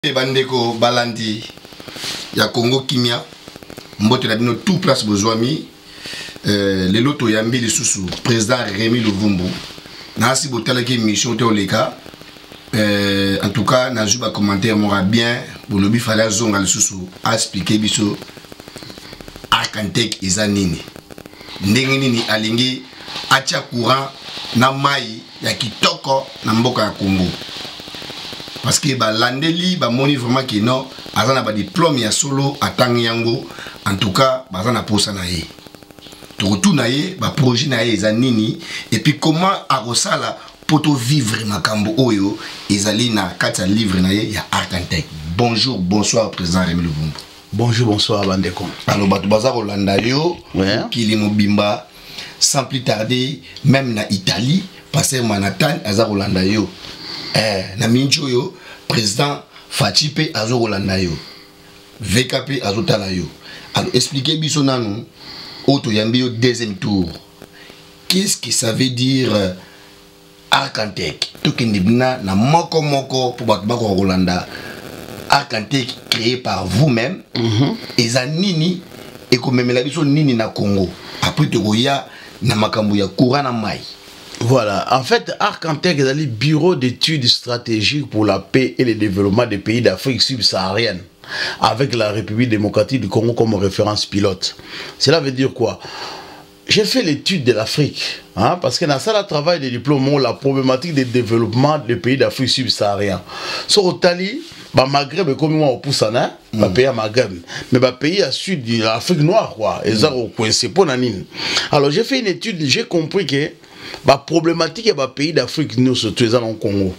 Bandeko balandi ya Congo Kimia mbote na bino tout place bozwami le loto yambi le susu président Rémi Luvumbu na si botala ki mission te oleka en tout cas na juba commentaire mora bien bolobi fala zonga le susu a expliquer biso Arcantec izanini ndenge nini alingi acha courant na mai ya kitoko na mboka ya Congo. Parce que landeli moni vraiment que non azana ba diplôme ya solo atangi yango en tout cas bazana posa na ye to retourna ye ba projet na ye zanini et puis comment arosala poto vivre makambo oyo ezali na kata livre na ye ya Arcantec. Bonjour, bonsoir président Rémi Luvumbu. Bonjour, bonsoir bandeko. Alors batu baza Rolanda yo kili mobimba sans plus tarder même na Italie passer Manhattan aza Rolanda yo. Na mincho yo président Fatipe azo Rolanda yo VKP azo tala yo. Alors expliquez biso nanu auto yambi yo deuxième tour. Qu'est-ce que ça veut dire Arcantec? To kendibna na moko pour batbako Rolanda. Arcantec créé par vous-même et za nini et comme memela biso nini na Congo. Après to goya na makambo ya courant na mai. Voilà, en fait, Arcantec est le bureau d'études stratégiques pour la paix et le développement des pays d'Afrique subsaharienne, avec la République démocratique du Congo comme référence pilote. Cela veut dire quoi? J'ai fait l'étude de l'Afrique, hein, parce que dans ça, le travail de diplôme, la problématique du développement des pays d'Afrique subsaharienne. Sur le Tali, Maghreb, comme moi, au Poussana, pays à Maghreb, mais pays à sud de l'Afrique noire, quoi. Et ça, c'est pour Nanine. Alors, j'ai fait une étude, j'ai compris que la problématique est le pays d'Afrique, nous, surtout dans le Congo.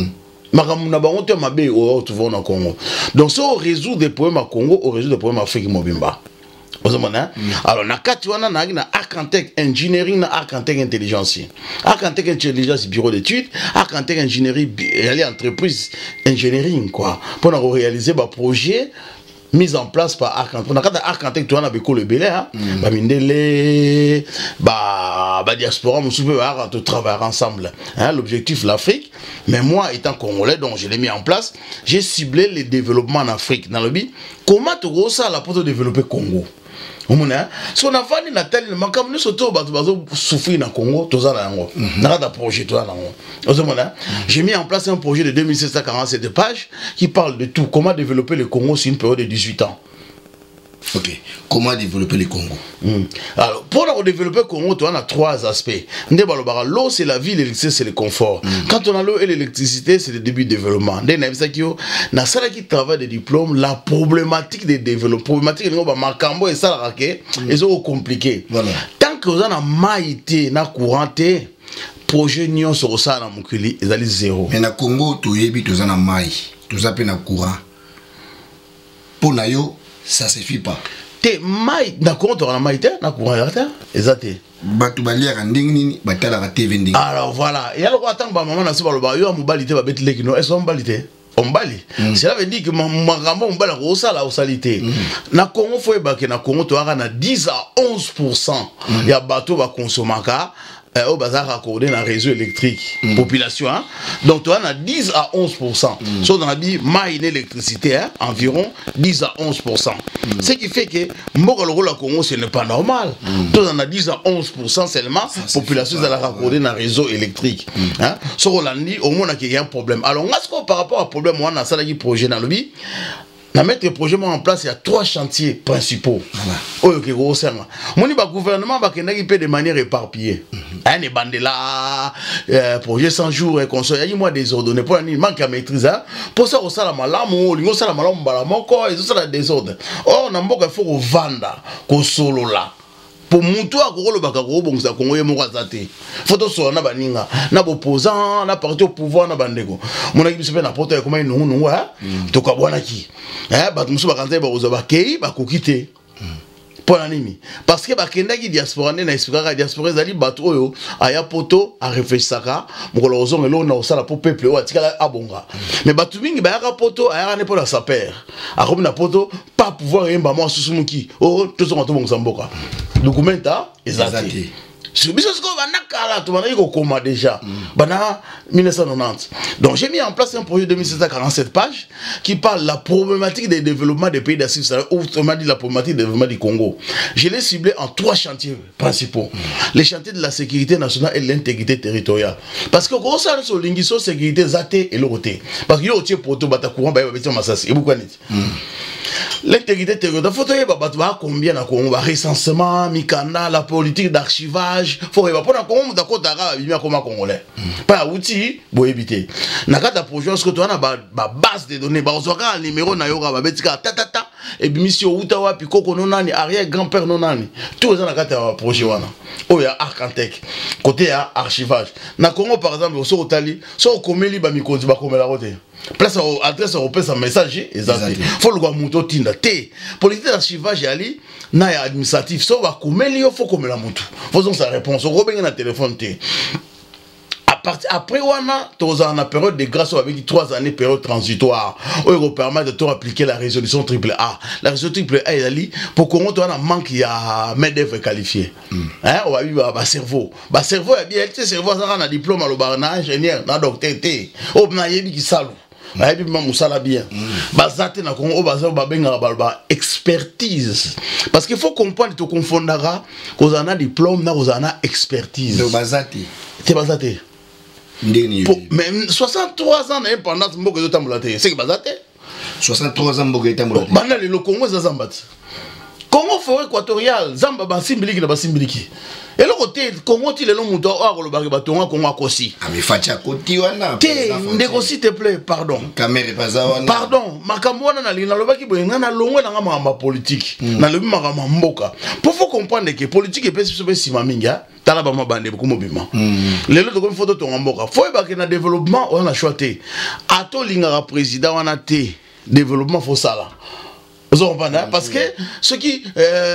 Donc, si on résout des problèmes au Congo, on résout des problèmes en Afrique. Alors, on a Arcantec Engineering, na Arcantec Intelligence. Arcantec Intelligence, bureau d'études, Arcantec Ingénierie, entreprise engineering, quoi. Pour réaliser des projets mis en place par Arcantec. On a Arcantec, tu as le Belé, Mindele, diaspora, on travailler ensemble. L'objectif, l'Afrique. Mais moi, étant congolais, donc je l'ai mis en place, j'ai ciblé le développement en Afrique. Dans le but, comment tu as ça pour développer Congo? Si on a vendu la telle, nous sommes souffrir dans le Congo, j'ai mis en place un projet de 2747 pages qui parle de tout. Comment développer le Congo sur une période de 18 ans. Ok. Comment développer le Congo? Alors, pour développer le Congo, on a trois aspects. L'eau, c'est la vie, l'électricité, c'est le confort. Quand on a l'eau et l'électricité, c'est le début de développement. Dans ça qui travaille des diplômes, la problématique des développements, problématique et ça, c'est compliqué. Tant que vous avez un maïté, un couranté, projet nion sur ça dans mon culi, ils allaient zéro. Mais dans Congo, tu as un maï, tu as un courant. Pour nayo, ça suffit pas. Te mai na compte on a maïté na courant la terre exacté batu baliaka ndenge nini batala ka TV ndenge. Alors voilà et alors attends maman na siba lo ba yo mobalité ba beti lekino est-ce on balité on bali cela veut dire que magambo on bala ko sala au salité na Congo faut ba ke na Congo to na 10 à 11% ya bateau ba consommaka au bazar accordé dans le réseau électrique population hein? Donc tu as 10 à 11%. Sauf dans la vie maïne électricité hein? Environ 10 à 11%. Ce qui fait que la Congo ce n'est pas normal. Tu as 10 à 11% seulement population dans la raccordé dans le réseau électrique. Hein? Sur Rolandi au moins il y a un problème. Alors par rapport au problème on a ça là qui projet dans le vie. Na mettre le projet en place, il y a 3 chantiers principaux. Mon gouvernement va de manière éparpillée. Un bandela, projet 100 jours et console, il y a moi désordonné pour il manque à maîtriser. Pour ça, on s'est la malamu, on s'est la malamu, et tout ça la désordre. Oh, on a beaucoup de faut vendre, qu'on solo là. Pour monter à Goro le Bakaro, bon, ça Congo est morazate. Photo sur na baninga, na opposant, na parti au pouvoir na bandego. Mon équipe se fait n'importe comment ils nous hein. To kabwana ki. Bah musu bakante ba ozaba kei ba kokite. Pour l'animi. Parce que bakenda ki diaspora na expliquera diaspora zali bato oyo aya poto a réfléchissaka. Mokolo ozonga lo na osala pour peuple o atikala abonga. Mais batu mingi ba ya poto aya ne pour la saper. A comme na poto pas pouvoir yemba mo susumuki. Oh to so mato bonga mboka. Documenta exact. C'est biso ce qu'on va nakala tout bana koma déjà. Bana 1990. Donc j'ai mis en place un projet de 2747 pages qui parle de la problématique des développements des pays d'Afrique, autrement dit la problématique des développement du Congo. Je l'ai ciblé en 3 chantiers principaux. Les chantiers de la sécurité nationale et de l'intégrité territoriale. Parce que quand on s'arrête sur l'ingiso sécurité zaté et l'autre. Parce que yo tie poto bata courant ba betia masasi et beaucoup nit. L'intégrité territoriale, faut que combien na Congo, recensement, mikanda, la politique d'archivage, faut que pour na Congo d'accord dara bimia comme congolais. Pas outil pour éviter. Na kata projet ce que tu as na base de données, ba ozoka numéro na yoga ba betika ta et bimisio utawa pikoko nonani arrière grand-père nonani. Tout ça na kata projet wana. Oya Arcantec côté à archivage. Na Congo par exemple au Sotali, so komeli ba mikodi ba komela rote. Place adresse européenne sans message exact. Faut le voir muto tinda té. Politique d'archivage ali na administratif so va komeli faut comme la mutu. Faisons sa réponse. Au robin na téléphone té. Après wana tous en période de grâce avec 3 années période transitoire où il permet de appliquer la résolution AAA. La résolution AAA est ali pour qu'on ait un manque il y a main d'œuvre qualifiée. Hein on va vivre ba cerveau. Ba cerveau est bien, tu cerveau ça a un diplôme à ingénieur, na docteur té. O na yebi ki salu. Na yebi ma musala bien. Bazate na Congo baza ba benga ba expertise. Parce qu'il faut comprendre to confondara qu'on a diplôme na qu'on a expertise. Donc bazate. C'est bazate. Même 63 ans d'indépendance, c'est que bazate. 63 ans d'indépendance. Bana le Congo c'est Zambati. Congo forêt équatoriale, Zamba basimbiliki na basimbiliki. Et le côté Congo ti le nom muto o le bari batonga Congo akosi. Ah mais facha koti wana. Te ndeko s'il te plaît, pardon. Kamere paza wana. Pardon, makambo wana na lina lobaki boye ngana longwe na ngama politique. Na lobi makama mboka. Pour faut comprendre que politique et pesi sima minga. Tala ba mabande beaucoup mobima. Lelo to ko photo to mboka. Faut ba ke na développement on a choisi. Ato linga président wana te développement faut ça là. Parce que ce qui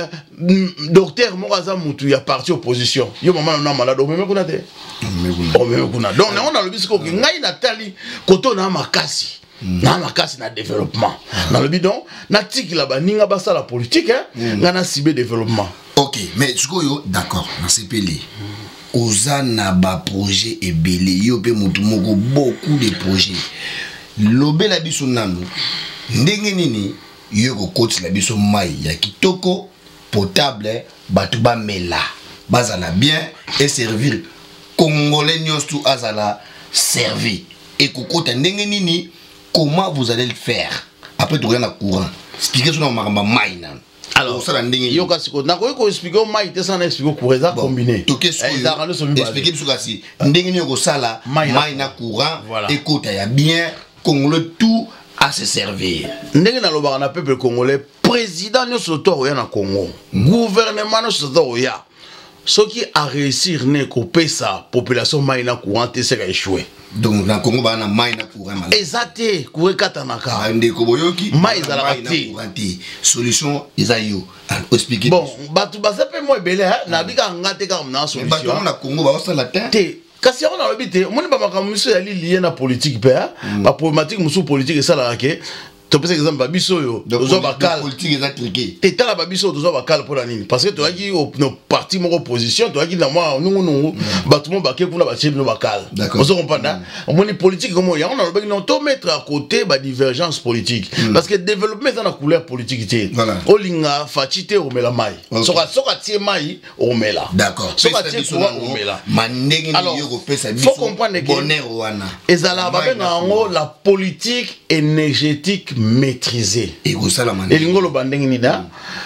docteur Moraza Moutou a parti opposition. Yo maman on a malade au même kuna te. Au même kuna. Donc on a le bisco que ngai natali koto na makasi. Na makasi na développement. Dans le bidon na tiki là ba ninga basa la politique hein, ngana cible développement. OK, mais yo d'accord, na CPL. Oza na ba projet ebele yo pe mutu moko beaucoup de projets. Lobé la biso nanu. Ndenge nini yoko koti la biso mai ya kitoko potable batuba mela bazala bien et servir congolais nyostu azala servi et kokota ndenge nini comment vous allez le faire après tout rien à courant expliquer sur maramba mai nan alors ça ndenge yoka siko na ko expliquer mai te sana expliquer courant ça combiné expliquer biso kasi ndenge nini yoko sala mai na courant et kota ya bien congolais tout à se servir. Ndenge na loba na peuple congolais, président nous soto ya na Congo, gouvernement nous soto ya. Ce qui a réussi ne couper sa population maïna courante c'est échoué. Donc na Congo ba na maïna courant. Exacté, courir katanaka. Ndeko boyoki. Maïza la bati. Solution isayo. Expliquer. Bon, batu basape mo ebele na bika ngate ka na solution. Batu na Congo ba osala te. Kasi on a l'habité, on est pas makamoussé à lié na politique père, la problématique moussou politique et ça là que tu peux exemple babiso yo, dozo bakal politique est atriqué. T'es la babiso dozo bakal pour la ligne parce que tu as dit nos partis mon opposition, tu as dit dans moi nous bâtiment baké pour la bâtir nos bakal. Vous comprenez? On est politique comme on a le non to mettre à côté ba divergence politique parce que développement dans la couleur politique té. O linga fatité o mela mai. Soka tie mai o mela. D'accord. Soka tie quoi o mela. Mandenge ni yo pesa biso. Faut comprendre que bonheur wana. Ezala ba benga la politique énergétique maîtrisé. Et l'ingolo bandeng ni da.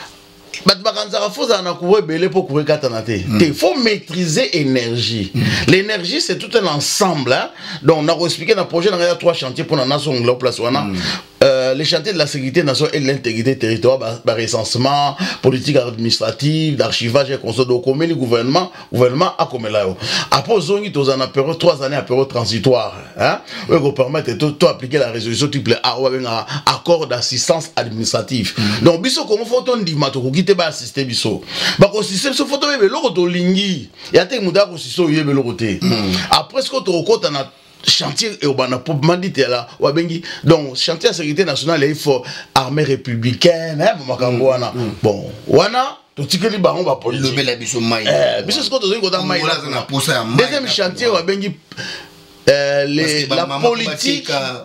Il faut maîtriser l'énergie. L'énergie, c'est tout un ensemble. Hein? Donc, on a expliqué dans le projet, il y a 3 chantiers pour la nation. Les chantiers de la sécurité nationale et de l'intégrité territoriale, recensement, politique administrative, d'archivage et conseil de commun, le gouvernement a comme là. Après, on a période 3 années à période transitoire. Hein? On permet de appliquer la résolution triple A, accord d'assistance administrative. Donc, biso comment faut-on dire te ba système biso ba ko système so photo bebe loko to lingi ya te muda ko siso yebe loko te après ce que to kota na chantier urbain pour mandite là wa bengi donc chantier sécurité nationale il faut armée républicaine hein makambo wana bon wana tu tikeli bango ba politique le bel biso mai biso ce que tu as mai deuxième chantier wa bengi la politique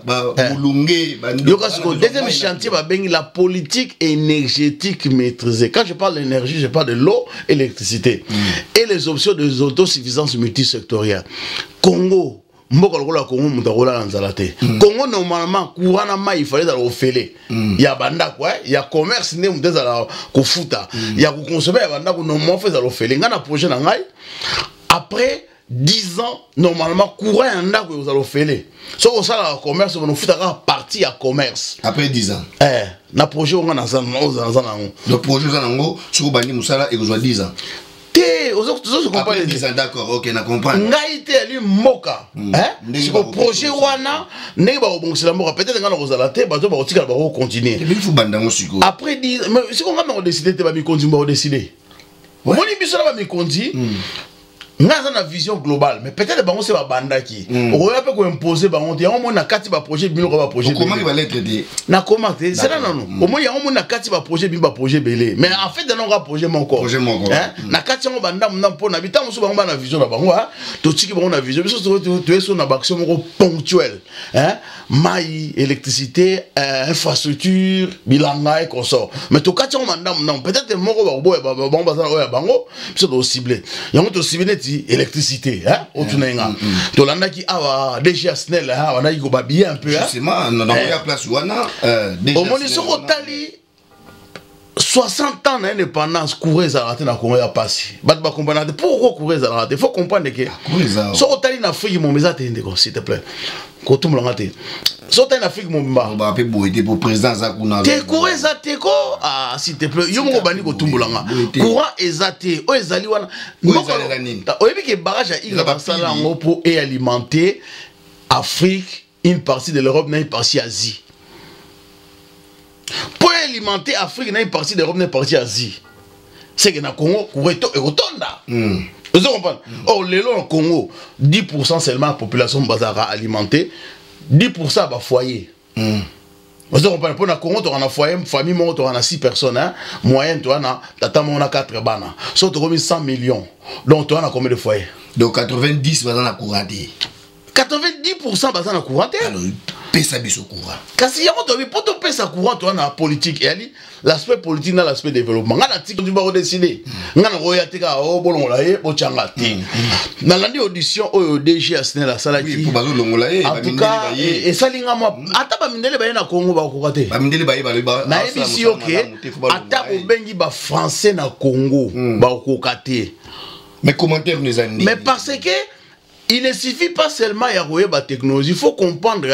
deuxième chantier va bien la politique énergétique maîtrisée. Quand je parle d'énergie, je parle de l'eau et l'électricité et les options de autosuffisance multisectorielle. Congo Congo normalement courant il fallait dans il y a banda quoi il y a commerce né muteza ko futa il y a consommer banda ko no mo fait dans l'ofele ngana projet na ngai après 10 ans, normalement, courant un an que vous allez faire. Si vous avez un commerce, vous avez partie à commerce. Après 10 ans. Le projet, on a le projet, si vous avez Moussala et vous avez 10 ans. Après 10 ans, d'accord, ok, je comprends. Ngaïté, Moka. Si le projet, peut-être que vous allez continuer. Après 10 ans, si vous avez décidé, vous allez décider. Vous allez nous avons une vision globale, mais peut-être que c'est un banda qui. On peut imposer, on a 4 projets, comment il va l'être dit? C'est là, non. Au moins, il y a 4 projets, belé. Mais en fait, on a un projet mon corps. Na 4 banda, on a une vision là-bas. Tu sais qu'on a une vision, tu es sur une action ponctuelle. Maï, électricité, infrastructure, bilanga et consort. Mais tu as 4 banda, peut-être que on va cibler. Il y a ciblé électricité hein otunenga to landa ki awa déjà snel ha wana ko babia un peu justement on a place wana déjà au moins soko tali 60 ans d'indépendance courir ça raté na Congo ya passé bat ba comprendre pourquoi courir ça raté faut comprendre que soko tali na Afrique mon mesa tende ko s'il te plaît ko tout mulanga te soko tali na Afrique mon ba ba pe boité pour président za kuna te courir ça te ko ah s'il te plaît yo mo bani ko tumbulanga courant ezate o ezali wana o yebi ke barrage à Iga basala ngo pour alimenter Afrique une partie de l'Europe une partie Asie. Pour alimenter l'Afrique, une partie d'Europe, une partie d'Asie. C'est que dans le Congo, il y a un vous comprenez? Or, le Congo, 10% seulement de la population est alimentée, 10% de foyer. Vous comprenez? Pour le Congo, tu as un foyer, une famille, tu as 6 personnes. Moyenne, tu as 4 bana. So, tu as 100 millions. Donc, tu as combien de foyers? Donc, 90% dans la courant. 90% dans la courant. Alors, pesa biso courant. Kasi yango to bi poto pesa courant to na politique et l'aspect politique na l'aspect développement. Ngana tiki tu ba décider. Ngana roya tika o bolongola ye o changa ti. Na landi audition o DG asne la sala ki. Pour bazo longola ye ba mindele ba ye. Et salinga mo ata ba mindele ba ye na Congo ba ko kate. Ba mindele ba ye ba. Na ebisi OK. Ata o bengi ba français na Congo ba ko kate. Mais commentaire nous a dit. Mais parce que il ne suffit pas seulement de la technologie, il faut comprendre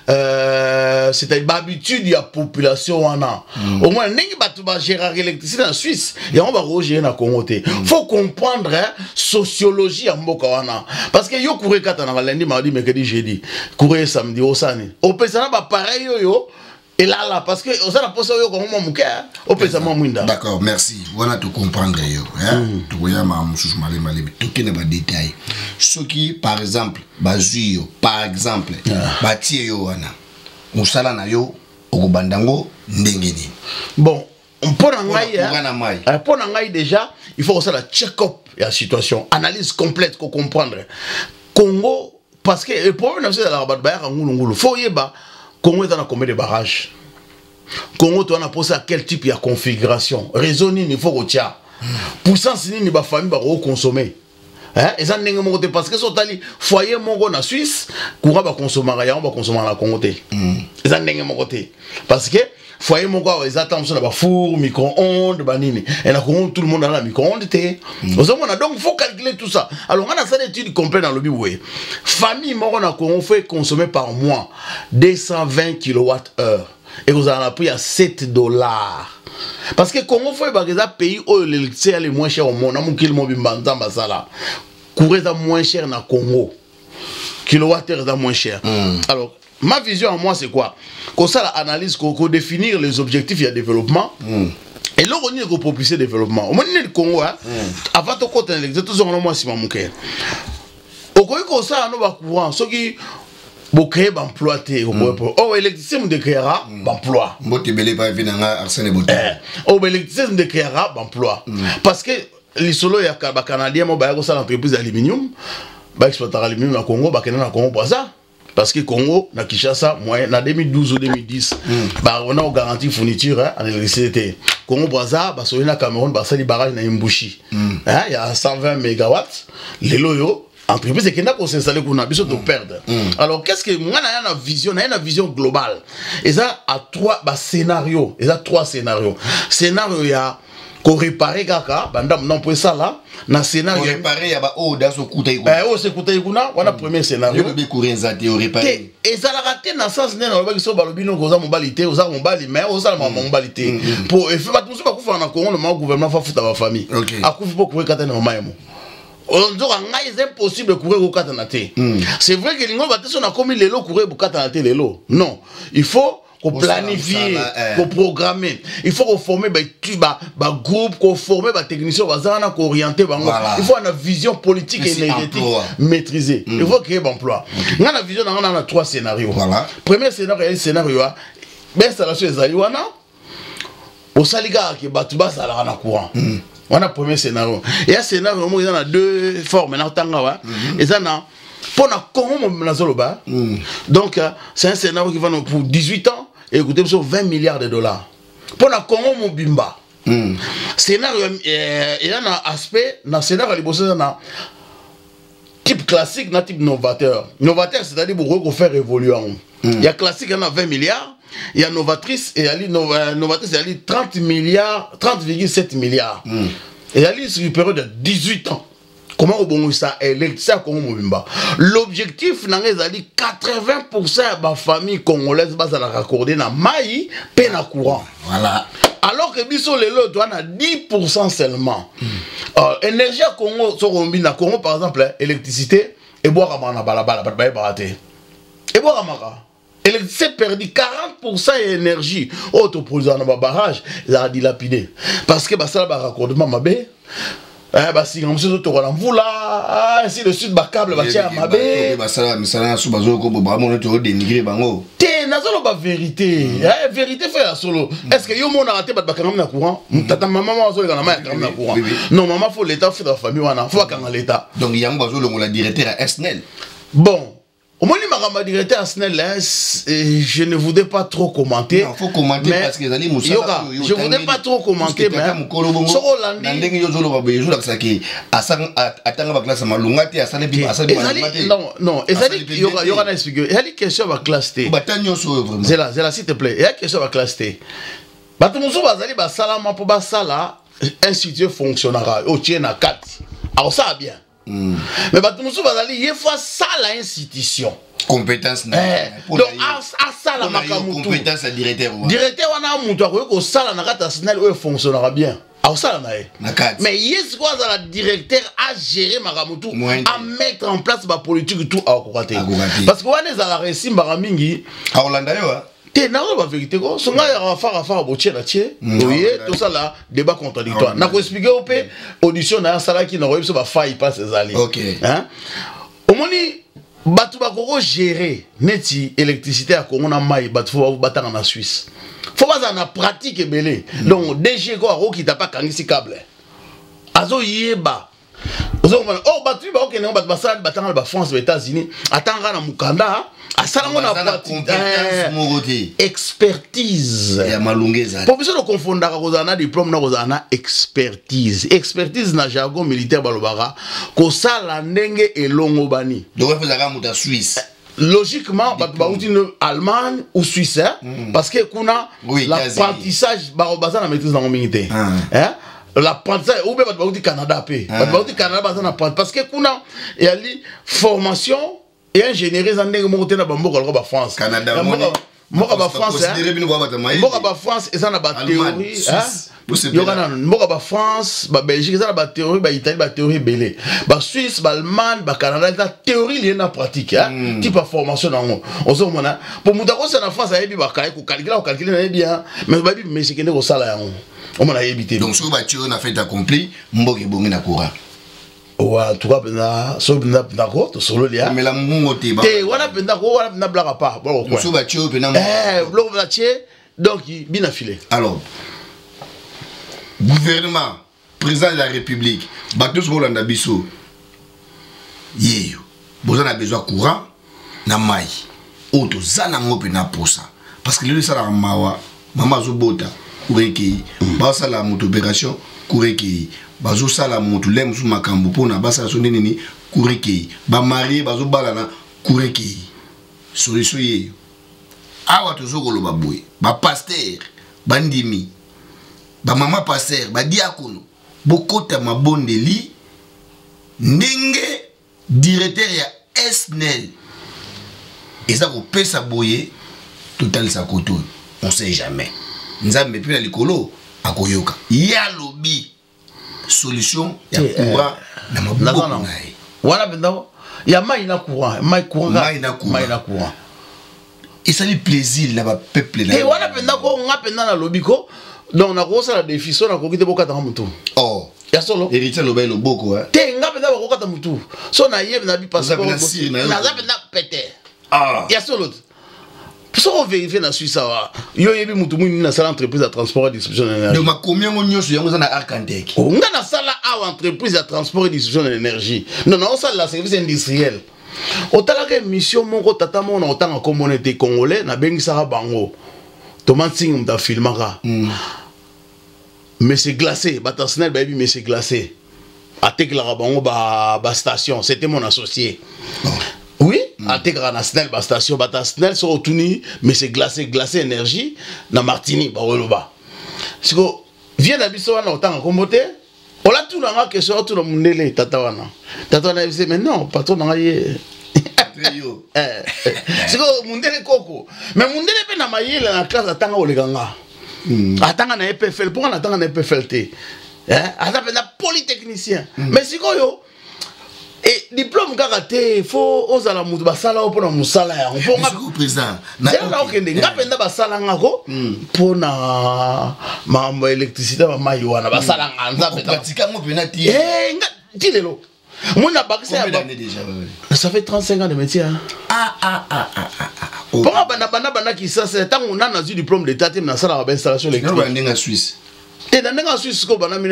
c'est l'habitude de la population. Au moins, on va gérer l'électricité en Suisse et on va gérer dans le Congo. Il faut comprendre la sociologie en Mokawana. Parce que yo courir lundi, mardi, mercredi, jeudi, courir samedi, au sani. Au Pessana, pareil, et là, parce que on a posé au Mouké, au Pessana, Mouinda. D'accord, merci. Voilà, tu comprendre. Tu vois, tu n'as pas de détails. Ce qui, par exemple, Bazuyo, par exemple, Batio, on sala na yo, Ogobandango, Ndengeni. Bon, pour Nangaï déjà, il faut aussi la check-up de la situation, analyse complète pour comprendre. Congo, parce que le problème c'est la Rabat-Bayar, il faut y avoir Congo est dans combien de barrages. Congo, tu as posé à quel type de configuration. Raisonner, il faut que tu aies. Puissance, il y a famille qui consommer. Et ça n'est pas parce que si tu foyer en Suisse, courant va consommer rien, va consommer la Congo. Et ça n'est pas parce que foyer mongo ils attendent sur la four, micro-ondes, banini. Et là tout le monde a la micro-ondes. Donc il faut calculer tout ça. Alors on a ça d'études complètes dans le biboué. Famille mongo na Congo fait consommer par mois 220 kWh. Et vous en avez pris à $7. Parce que Congo fait un pays où l'électricité est moins cher au monde. Courir est moins cher dans Congo. Kilowattheure est moins cher. Alors, ma vision à moi, c'est quoi? Qu'on ça l'analyse, qu'on définir les objectifs de développement. Et là, on est propulser le développement. Au moment où le Congo, avant de côté l'électricité, tout le monde est moins si mamouké. Au Congo, ça, on va courant. Ce qui Vous créez d'emploi. Oh, électricité de créera d'emploi. Mbote belé pas venanga Arsène Boté. Oh, électricité de créera d'emploi. Parce que les solos ya Canadien, moi, bah, ça l'entreprise d'aluminium, bah, exploiter l'aluminium au Congo, bah, na Congo pour ça. Parce que Congo, na Kinshasa, moi, na 2012 ou 2010, bah, on a garanti fourniture en électricité. Congo Brazza, bah, sur la Cameroun, bah, ça les barrages na Imbushi. Il y a 120 mégawatts. Les loyaux. Entreprise qui n'a pas s'installer pour nous perdre. Alors qu'est-ce que moi j'ai une vision globale. Et ça a trois scénarios. Et ça trois scénarios. Scénario il y a qu'on réparer kaka bandam non pour ça là na scénario réparer il y a oh dans ce côté c'est côté kuna on a premier scénario le courir zati réparer et ça la raté dans sens né na ba ki so balobi no koza mobilité oza mobali mais oza mobilité pour effet ba tout ça ko fa na Congo le gouvernement fa futa ba famille akufi pour courir kata na mamayemo. C'est impossible de courir au Katanate. C'est vrai que les gens ont commis les lots courir au Katanate les lots. Non, il faut qu'on planifie, qu'on programme. Il faut qu'on forme des groupes, qu'on forme des techniciens, qu'on oriente. Il faut une vision politique et énergétique maîtrisée. Il faut créer un emploi. On a une vision, on a trois scénarios. Premier scénario, c'est le scénario. L'installation des Aïwana. Au Saliga, qui est Batouba, ça a courant. On a le premier scénario. Et un scénario, il y a deux formes. Et ça, pour donc, c'est un scénario qui va pour 18 ans et écoutez, sur 20 milliards de dollars. Pour la Congo Mobimba. Scénario, il y a un aspect, dans le scénario, il y a type classique, un type novateur. Novateur, c'est-à-dire pour faire évoluer. Il y a classique, il y en a 20 milliards. Il y a novatrice et il y a 30 milliards, 30,7 milliards. Et il y a sur une période de 18 ans. Comment on ça l'objectif, c'est que 80% de la famille congolaise va raccorder dans maï et dans courant. Voilà. Alors que Bisso Lelo doit à 10% seulement. Énergie à Congo, Congo, par exemple, électricité, et boire à balabala, et boire à l'électricité perdu 40% d'énergie. Autoproduisant dans le barrage, ils ont dilapidé. Parce que ça va raccordement mabé. Si on se retrouve en voula, ainsi le sud câble va tirer mabé. Ça sous bazo ko vraiment te dénigrer bango. Té nazolo ba vérité. Vérité fait la solo. Est-ce que yo mon arrêté ba bakanga na courant? Tata maman zo na ma na courant. Non maman faut l'état fait la famille wana, faut kanga l'état. Donc yang bazo le directeur à SNEL. Bon. Au moins, le directeur Arsenal, je ne voudrais pas trop commenter. Il faut commenter parce que les Moussa. Je ne voudrais pas trop commenter, mais. Non, et ça dit qu'il y aura une explication. Il y a une question à classe T. C'est là, s'il te plaît. Il y a une question à classe T. Batumoussou Bazali, Basalama pour Basala, institut fonctionnera. Au tien à 4. Alors, ça va bien. Mais Batumoussou Bazali, il faut ça l'institution. Compétence. Donc, à ça la Makamutu. Compétence à directeur. Directeur, on a un mouton, au sala, on a un snell, où fonctionnera bien. Alors, ça, mais yes, quoi, la directeur a géré Makamutu, à mettre en place ma politique tout à côté. Parce qu'on est à la récime, Baramingi. À Orlando, t'es dans la vérité, quoi. Son gars, il va faire un boutier là-dessus. Oui, tout ça là, débat contradictoire. N'a pas expliqué au P, audition d'un salaire qui n'aurait pas failli pas ses alliés. Ok. Hein? Au moins, Batubakoro gérer neti électricité à Congo na mai Batufo batanga na Suisse. Faut pas en pratique belé. Donc DG ko aro qui t'a pas kangisi câble. Azo yeba. Oh batu ba ok non batbasal batanga ba France ba États-Unis. Atanga na mukanda. Asalango na pratique. Expertise. Ya malungeza. Pour biso no confondaka kozana diplôme na kozana expertise. Expertise na jargon militaire balobara ko sala ndenge elongo bani. Donc vous avez muta Suisse. Logiquement, Allemagne ou Suisse, parce que kuna l'apprentissage barobasa na maîtrise dans l'humanité. L'apprentissage ou bien Canada Canada parce que kuna il y a formation et ingénierie en ndenge na bambo ba France. Canada France et ça na ba théorie France, Belgique, ba théorie, Italie, ba théorie belé. Ba Suisse, ba Allemagne, ba Canada, la théorie liée na pratique, type de formation dans on se mona. Pour mutako c'est en France, ayebi ba calculer bien, mais c'est que ne ko sala on m'a évité. Donc sur ba tu on a fait accompli, mboke bongi na courant. Ouais, tu vois, d'accord, tu solo là. Mais la mongote ba. Et voilà, voilà, blague pas. Bon, quoi. Musu ba tio pena. Bloc bâtier, donc bien affilé. Alors, gouvernement, président de la République, bateau sur l'anda biso. Yeyo, vous avez besoin de courant, na mai. Auto zana ngope na posa. Parce que le sala mawa, mama zobota, kureki, ba sala moto opération, kureki, ba zo sala moto lem sou makambo pona ba sala sonene ni kureki, ba marié ba zo balana kureki. Solution yeyo. Awa tozo koloba boye, ba pasteur, bandimi, ba mama pasteur, ba diakono, bokota mabondeli, ndenge directeur ya SNEL. Et ça vous paie sa boye, total sa koto. On sait jamais. Nous avons plus la likolo à Koyoka. Ya lobby. Solution, ya courant. Voilà maintenant. Il y a maïna courant. Maïna courant. Et ça lui plaisir là-bas, peuple là. Et voilà maintenant qu'on a pendant la lobby ko. Donc on a gros ça la défi, on a coquité beaucoup dans mon tour. Oh. Ya solo. Héritier lobby le beaucoup hein. Te nga pendant beaucoup dans mon tour. So na yé na bi passeport. Na za pendant pété. Ah. Ya solo. Pour ça on vérifie na Suisse ça. Yo yebi mutu muni na sala entreprise de transport et distribution d'énergie. Donc ma combien on nyonso yango na Arcantec. On a na sala a entreprise de transport et distribution d'énergie. Non non, ça la service industriel. Otala ke mission moko tata mona otanga communauté congolais na bengi sara bango. Tomating mta filmaka. Mais c'est glacé, Batasnel baby mais c'est glacé. Atek la bango ba station, c'était mon associé. Oui, Atek la Snell ba station, Batasnel so otuni mais c'est glacé énergie na Martini ba woloba. Siko vient na biso wana otanga komote. On l'a tout dans que sur tout le monde les tata wana. Tata wana dit mais non, patron na yé. Siko mundele koko. Mais mundele pe na mayele na classe atanga oleganga. Atanga na EPFL, pourquoi on attend na EPFL té? Hein? Atanga na polytechnicien. Mais si yo et diplôme karaté, faut ozala mutu basala pour na musala ya. On peut président. Na okende ngapenda basala ngako pour na mambo électricité ba mayiwana basala nganza peta. Pratika mo penati. Tilelo. Mon a bac ça déjà. Ça fait 35 ans de métier hein. Pourquoi bana qui ça c'est tant on a un diplôme d'état na sala ba installation électrique. Non en Suisse. Et dans en Suisse ko bana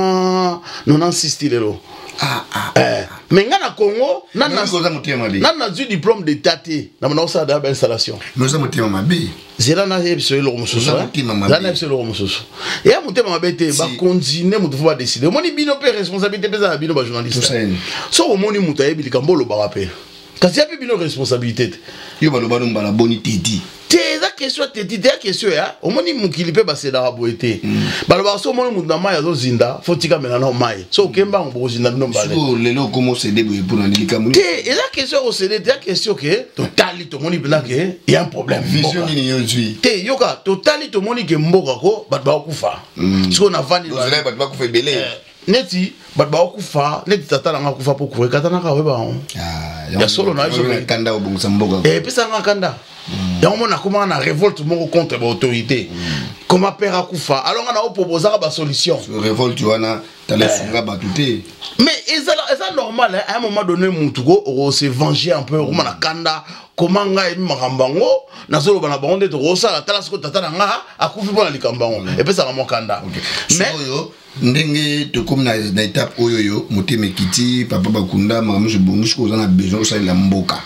1996 tilelo. Mais ngana Congo nana diplôme d'état na mona ça da ba installation. Mais ça motema mabe. Zela na yebso lo mususu. Zela na yebso lo mususu. Et a motema mabe te ba continuer mutu faut décider. Moni bino pe responsabilité pesa bino ba journaliste. So o moni mutu ayebi likambo lo ba rapé. Kasi ya bino responsabilité. Yo ba lo ba la bonité dit. Eza question teti te question ya omoni mukili pe baseda raboete baloba so omoni mutu na mai azozinda fotika mena na mai so kemba ngobozinda no mbale so lelo komo cédé pour na likamuni te eza question o cédé te question que totali to moni bena que y a un problème vision ni yo tui te yoka totali to moni ke mboka ko bat ba kufa so na vandi bat ba kufa belé neti bat ba kufa neti tata na kufa po kuwe katana ka weba ya solo na yo kanda obongsa mboka pesa nga kanda. Et on a comment on a révolte contre l'autorité. Comment père a koufa. Alors on a proposé la solution. Révolte tu as sunga batouté. Mais c'est normal à un moment donné mutugo on se venger un peu on a kanda comment nga makambango na solo bana bonde to rosa la tala sko tata nga akufi bona likambango et puis ça va mon kanda. Mais ndenge to comme na étape oyoyo moteme kiti papa bakunda mama je bongi ko za na besoin ça la mboka.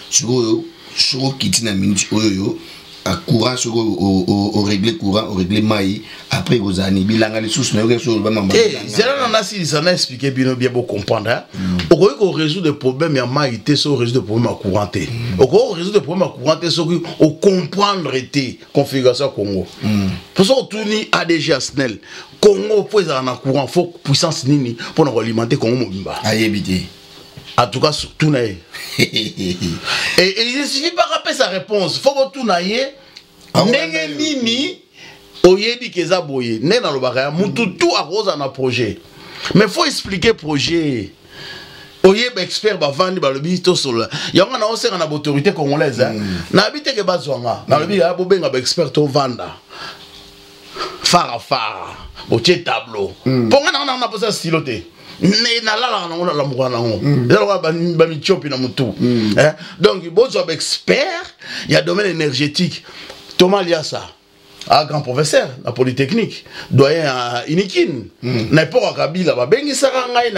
Sur qui na minute oyoyo à courant sur au régler courant au régler mai après aux années bilanga les sources na yo sur ba mamba zela na si ça n'a expliqué bien comprendre au résoudre des problèmes ya mai té so résoudre des problèmes à courant té au résoudre des problèmes à courant té so au comprendre té configuration Congo pour ça tourner ADG Snell Congo pour ça na courant faut puissance nini pour alimenter Congo mobimba ayebité. En tout cas, tout n'a et il ne suffit pas de rappeler sa réponse. Il faut que tout n'a n'est nini oyebi keza boye n'est dans le barrière mututu à rose en un projet. Mais il faut expliquer le projet. Oyeb expert ba vandi ba lobi to solo. Yanga na osera na autorité congolaise. Na habite ke bazwanga. Na lobi ya bobenga ba expert to vanda. Fara. Botie tableau. Ponga na posa styloté. Donc, bon, expert, il y a domaine énergétique. Thomas Liassa, grand professeur, la Polytechnique, doyen à Inikin, n'importe quoi, Kabila, Bengi Sarangai,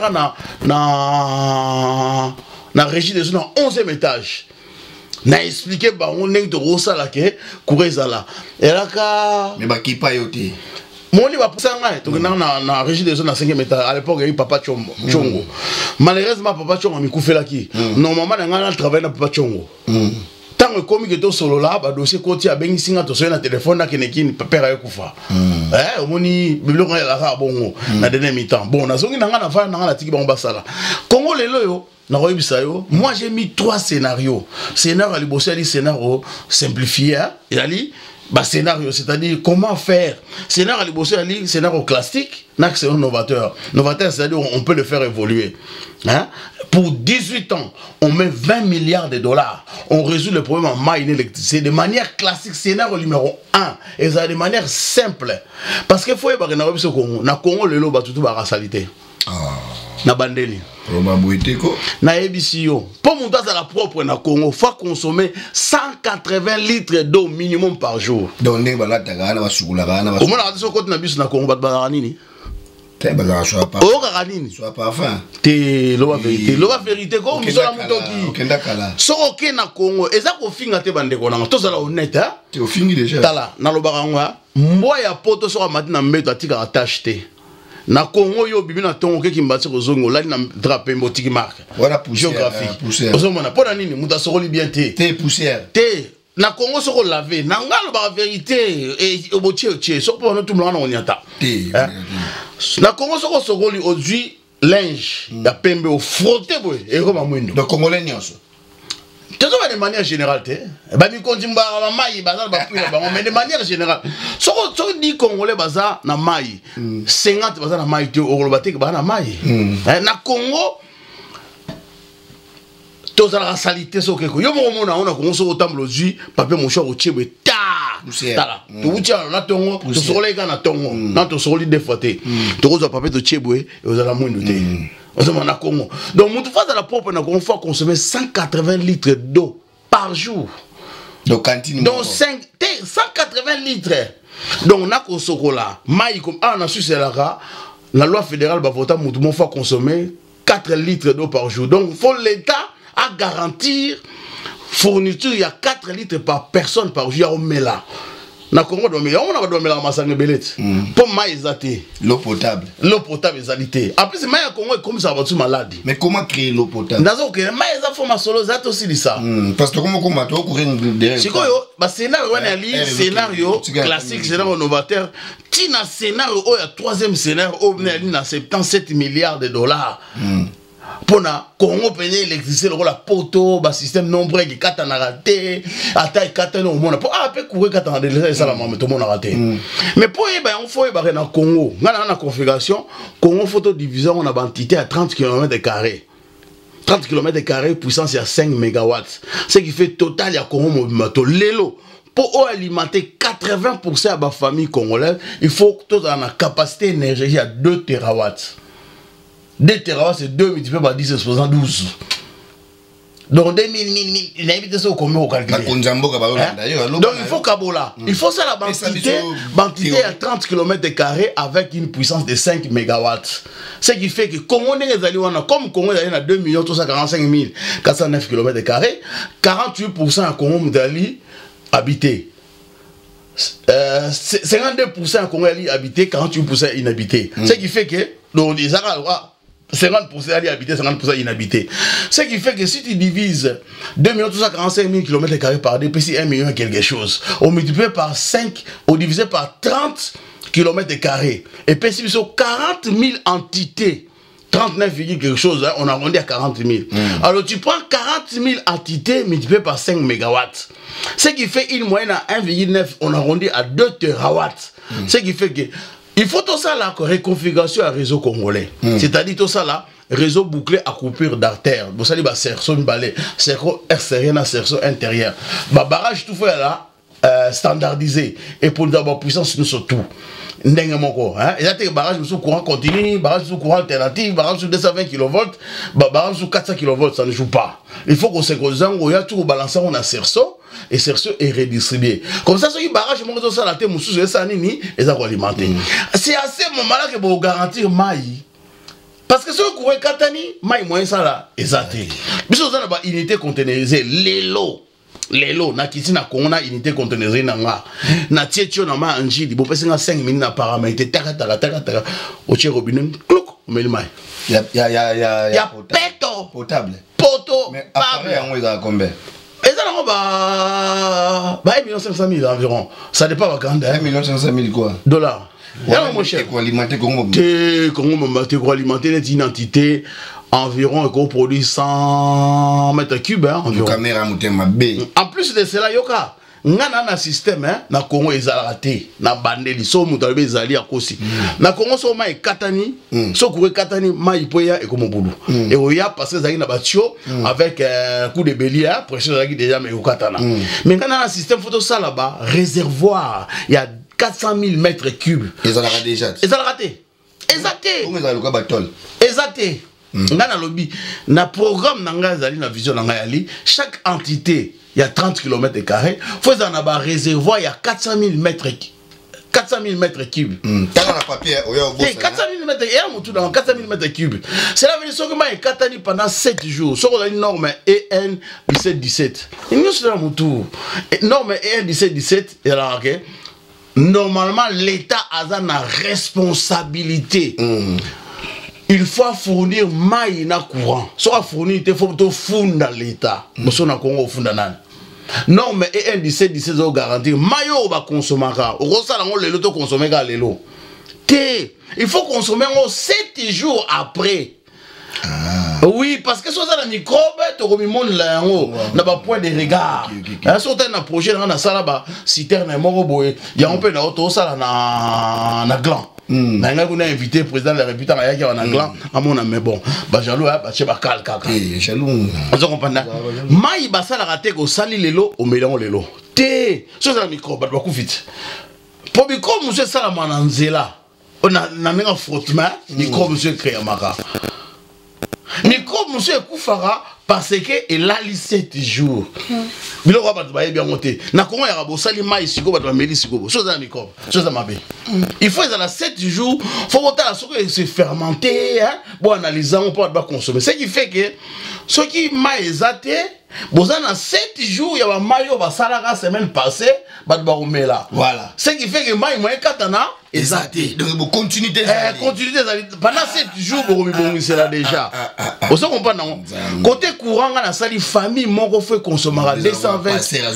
na régie des zones 11e étage. Na expliqué, on est de Rosa là, Kourezala. Et là, mais qui pas yoté. Mon livre pour ça, na régie des zones à 5e étage. À l'époque, il y a eu Papa Chongo. Malheureusement, Papa Chongo a mis coupé là qui. Normalement, on a travaillé avec Papa Chongo. Tant que comme que solo là, bah dossier côté a bengi singa to sur na téléphone na keneki papa ya kufa. Omoni biloko ya la bongo na dernier mi-temps. Bon, na zongi na ngana fa na ngana tiki ba basala. Congo lelo yo na royebisa yo. Moi j'ai mis 3 scénarios. Scénario ali bosser ali scénario simplifié, il ali bah scénario, c'est-à-dire comment faire. Scénario ali bosser ali scénario classique, n'a c'est un novateur. Novateur c'est-à-dire on peut le faire évoluer. Hein? Pour 18 ans, on met 20 milliards de dollars. On résout le problème en maille d'électricité de manière classique, scénario numéro 1. Et ça de manière simple. Parce qu'il faut que au Congo, na Congo le loba tout ba rasalité. Na bandeli. Na ebisio. Pour monter à la propre na Congo, faut consommer 180 litres d'eau minimum par jour. Donc ne bala tagana ba sukula kana ba. Comment on a dit côté na bus na Congo ba nini? Oh, Karanini. Soit parfum. Te loba vérité. Loba vérité, comme nous sommes mutoki. So ok na Congo. Et ça qu'on finit te bande kona. Tout ça là honnête, hein? Tu fini déjà. Tala, na loba rangwa. Mboya ya poto so matin na mbeto atika attache te. Na Congo yo bibi na tongo ke kimbati ko zongo la na drape mbotiki marque. Voilà poussière. Géographique. Ozo mona pona nini muta sokoli bien te. Te poussière. Te na Congo soko laver na ngalo ba vérité et obotie so pour tout le monde on y ata. Na Congo soko li aujourd'hui linge ya pembe au frotter boy et comme mwindo. Donc congolais nyonso. De manière générale te ba mi konjimba ba mai ba ba puya ba mais de manière générale soko dit congolais baza na mai 50 baza na mai te orobate ba na mai na Congo tous la salité so keko yo mo mona ona ko so otambulo ji papier mon choix au chebe ta tala to ucha na tongo to sokole ka na tongo na to sokoli defote to ko papier to chebwe et aux ala mwindu te on a Congo donc mutu fa la propre na Congo faut consommer 180 litres d'eau par jour donc cantine donc 180 litres donc na ko sokola mai comme on a su c'est la loi fédérale va voter mutu faut consommer 4 litres d'eau par jour donc faut l'état à garantir fourniture, il y a 4 litres par personne par jour. On met là. Na Congo, on a dormi la massacre belette. Pour maïsate. L'eau potable. L'eau potable est alité. Après, c'est maïs Congo est comme ça, va maladie. Mais comment créer l'eau potable? Dans ce cas, maïs a fait ma solo, ça aussi dit ça. Parce que comment tu as courir derrière? C'est quoi, scénario classique, scénario novateur. Tina scénario, il y a 3e scénario, il y a 77 milliards de dollars. Pour na Congo payer l'électricité le la poto ba système nombreux qui kata na raté attaque kata no mona pour peut courir kata na délai ça la maman tout monde a raté mais pour y ba on faut y ba na Congo na configuration Congo photo division on a entité à 30 km². 30 km² puissance à 5 MW, ce qui fait total ya Congo mobimato lelo pour alimenter 80% de la famille congolaise, il faut que tu aies une capacité énergétique à 2 TW. 2 TW, c'est 2 multiplié par 10, c'est 72. Donc, 2000, il a évité ça au combien au calcul. Donc, il faut Kabola. Il faut ça la bantité à 30 km² avec une puissance de 5 MW. Ce qui fait que Congo comme Congo est à 2 345 409 km², 48% à Congo Mdali habité. 52% à Congo habité, 48% inhabité. Ce qui fait que, donc, les Arabes, 50% habité, 50% inhabité. Ce qui fait que si tu divises 2 345 000 km² par 2, puis 1 million quelque chose, on multiplie par 5, on divise par 30 km². Et puis si sur 40 000 entités, 39, quelque chose, hein, on arrondit à 40 000. Alors tu prends 40 000 entités multipliées par 5 MW. Ce qui fait une moyenne à 1,9, on arrondit à 2 TW. Ce qui fait que il faut tout ça là, réconfiguration à réseau congolais. C'est-à-dire tout ça là, réseau bouclé à coupure d'artère. Vous savez, cerceau balai, cerceau extérieur, cerceau intérieur. Barrage tout fait là, standardisé. Et pour d'avoir puissance, nous surtout. ndenge moko hein et là te barrage sous courant continu, barrage sous courant alternatif, barrage sous 220 kV, barrage sous 400 kV, ça ne joue pas. Il faut qu'on se il y a tout balancer on a cerceau et cerceau est redistribué. Comme ça ceux qui barrage mon ça la te mususu ça nini et ça alimenter. C'est à ce moment-là que pour garantir maï. Parce que si vous courez katani, maï moyen ça là, exacté. Mais si vous avez une unité containerisée, les lots, na kiti na kona unité containerisée na nga, na tietio na ma anjili, bon parce que 5 minutes na paramètre, taka, au tché robinet, clouc, on met le maï. Il y a potable. Poto, mais appareil en haut, il y a combien? Et ça, bah, 1 500 000 environ. Ça dépend de quand. 1 500 000 quoi? Dollars. Il y a moins cher. Alimenter Congo. Congo alimenter une identité environ qu'on produit 100 mètres cubes. Environ. Caméra ma B. En plus de cela, yoka. Ngana na système na Congo ezalate na bandeli so mutalbe ezali akosi na Congo so mai katani so kure katani mai poya e comme boulou et oya passer zaki na batio avec coup de bélier pression zaki déjà mais okatana mais ngana na système photo ça là-bas réservoir il y a 400 000 mètres cubes ezalaka déjà ezalate comment ezalaka batol ezate ngana lobby na programme nanga ezali na vision nanga yali chaque entité il y a 30 km². Faut en avoir un réservoir, il y a 400 000 mètres cubes. T'as un papier, 400 000 mètres cubes. 400 000 mètres cubes. C'est la vérité que moi, Katani pendant 7 jours. Sur la norme EN 1717. Il y a une norme EN 1717. Normalement, l'État a une responsabilité. Il faut fournir maïna courant. Soit fournir, il faut fonder l'État. Mais si on a Congo fonder nan. Non mais EN 17 ont garanti maïo va consommer car. Au gros ça on le lot consommer car le lot. Il faut consommer 7 jours après. Oui, parce que si on a des microbes, tu as mis là haut, n'a pas point de regard. Si on a un projet dans la salle là-bas, citerne il y a un peu d'auto ça na gland. On a invité le président de la République en Angleterre, à mon ami, bon, jaloux, je vais calca. Jaloux. Vous comprenez? Maï basa la raté au sali lelo, au mélange lelo. Té, sur un micro, bah, beaucoup vite. Pour micro, monsieur Salamananzela, on a mis un frottement, micro, monsieur Créamaka. Micro, monsieur Koufara, parce qu'il a 7 jours. Il bien monté. Il faut que 7 jours, il faut que se fermenter, pour analyser, on peut consommer. Ce qui fait que ce qui m'a exaté, dans 7 jours, il y a un maillot la semaine passée, voilà. Ce qui fait que maillot katana exaté. Donc vous continuez pendant 7 jours, vous c'est là déjà. Vous comprenez non? Côté courant, on a sali famille, mon fait consommer 220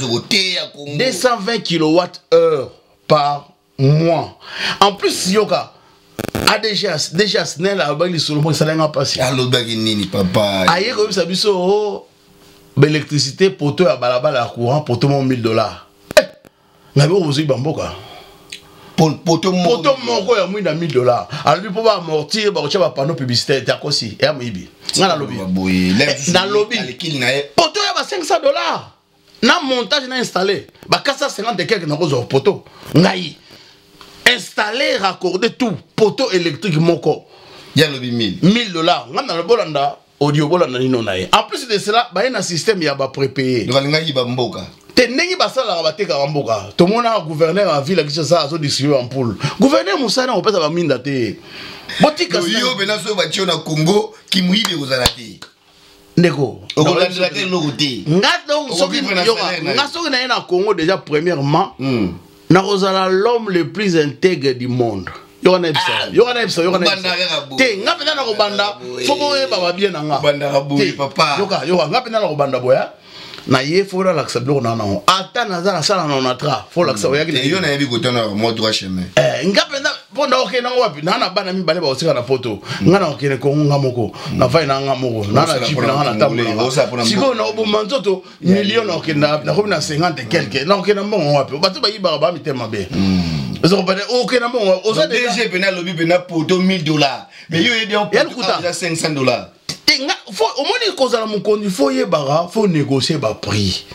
kWh par mois. En plus, yoka. Déjà snell a bagli sur le monde ça n'a pas si. Alors bagli nini papa. Aïe comme ça biso l'électricité poteau à balabala courant poteau $1000. Na bi ozo bamboka. Poteau mon ko ya mwina $1000. Alors lui pour amortir ba ko panneau publicitaire ta kosi et amoyibi. Ngana lobby. Na lobby. Poteau ya ba $500. Na montage na installé. Ba 450 et quelques na ko poteau. Ngai. Installer, raccorder tout, poteau électrique moko. Il y a le $1000. $1000. Audio bolanda ni nonaye. En plus de cela, ba un système ya ba prépayé. Donc nga yiba mboka. Te nengi ba sala ba teka mboka. To mona gouverneur en ville qui ça azo distribuer en poule. Gouverneur Moussana on peut ba minda te. Botika yo bena so ba tio na Congo ki muibe kozalati. Ndeko. Okolandela te no côté. Nga donc soki nga soki na Congo déjà premièrement. Narozala l'homme le plus intègre du monde. Yona ebsa. Te ngapena na kobanda. Foko e baba bien nga. Banda raboui papa. Yoka ngapena na kobanda boya. Na ye faut l'accepter na na. Ata nazala sala na onatra. Faut l'accepter yaki. Yo na yebi kotana mo droit chemin. Ngapena ponda okena wapi na bana mi bale ba osika na poto. Ngana okene ko ngamoko. Na vai na ngamoko. Na na chip na na tambola. Siko na obuma nzoto million okenda na komi na 50 et quelques. Na okena mbongo wapi. Bato ba yiba ba mitema be. Vous comprenez? Okena mbongo. Oza DG pena lobby pena poto $1000. Mais yo yedi on peut $500. Au moins il faut négocier le prix.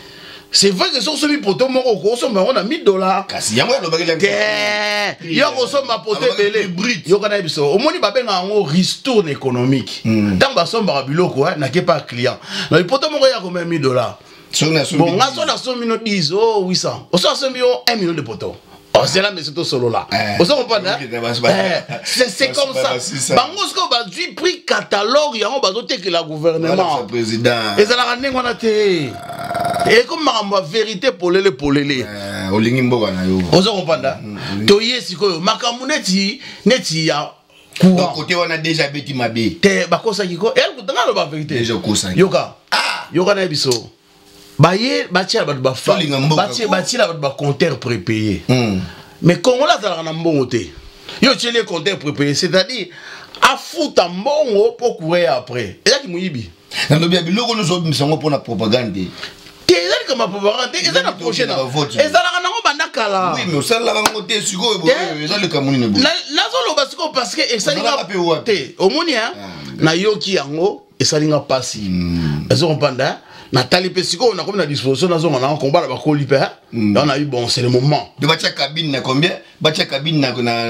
c'est vrai que si on a mis poto moko on a $1000 kasi yango ya lobaki la yo kosomba poto belé yo kana biso omoni babenga ngo ristourne économique tant basomba biloko na ke pas client na poto moko ya combien $1000 bon ngaso na so mino 10 oh 800 o so so mio 1 million de poto. Oh, c'est là, mais c'est tout solo là. Vous comprenez? C'est comme ça. Bango, ce qu'on va dire, prix catalogue, il y a un bateau que la gouvernement. Et ça l'a ramené, on a été. Et comme ma vérité pour les. Vous comprenez? Toye, si quoi, Makamuneti, Neti, ya. Donc, côté, on a déjà bêti ma bille. Te, bakosa kiko. Et elle, vous la vérité. Déjà, kosa. Yoka. Yoka na biso. Baye batia ba fa batia ba compteur prépayé mais Congo là ça na mbongo te yo tchele compteur prépayé c'est-à-dire a fouta mbongo pour courir après et là qui muyibi na lobia biloko nous sommes misango pour la propagande te ezali comme propagande ezali na prochaine ezali na ngo bandakala oui mais ça la ngote siko ezali kamuni ne bo nazo loba siko parce que ezali nga te omoni hein na yoki yango ezali nga pasi ezo comprendre Nathalie Pessico, on a comme la disposition dans un combat là-bas, on a eu bon, c'est le moment. De bâtir cabine, na combien? Bâtir cabine,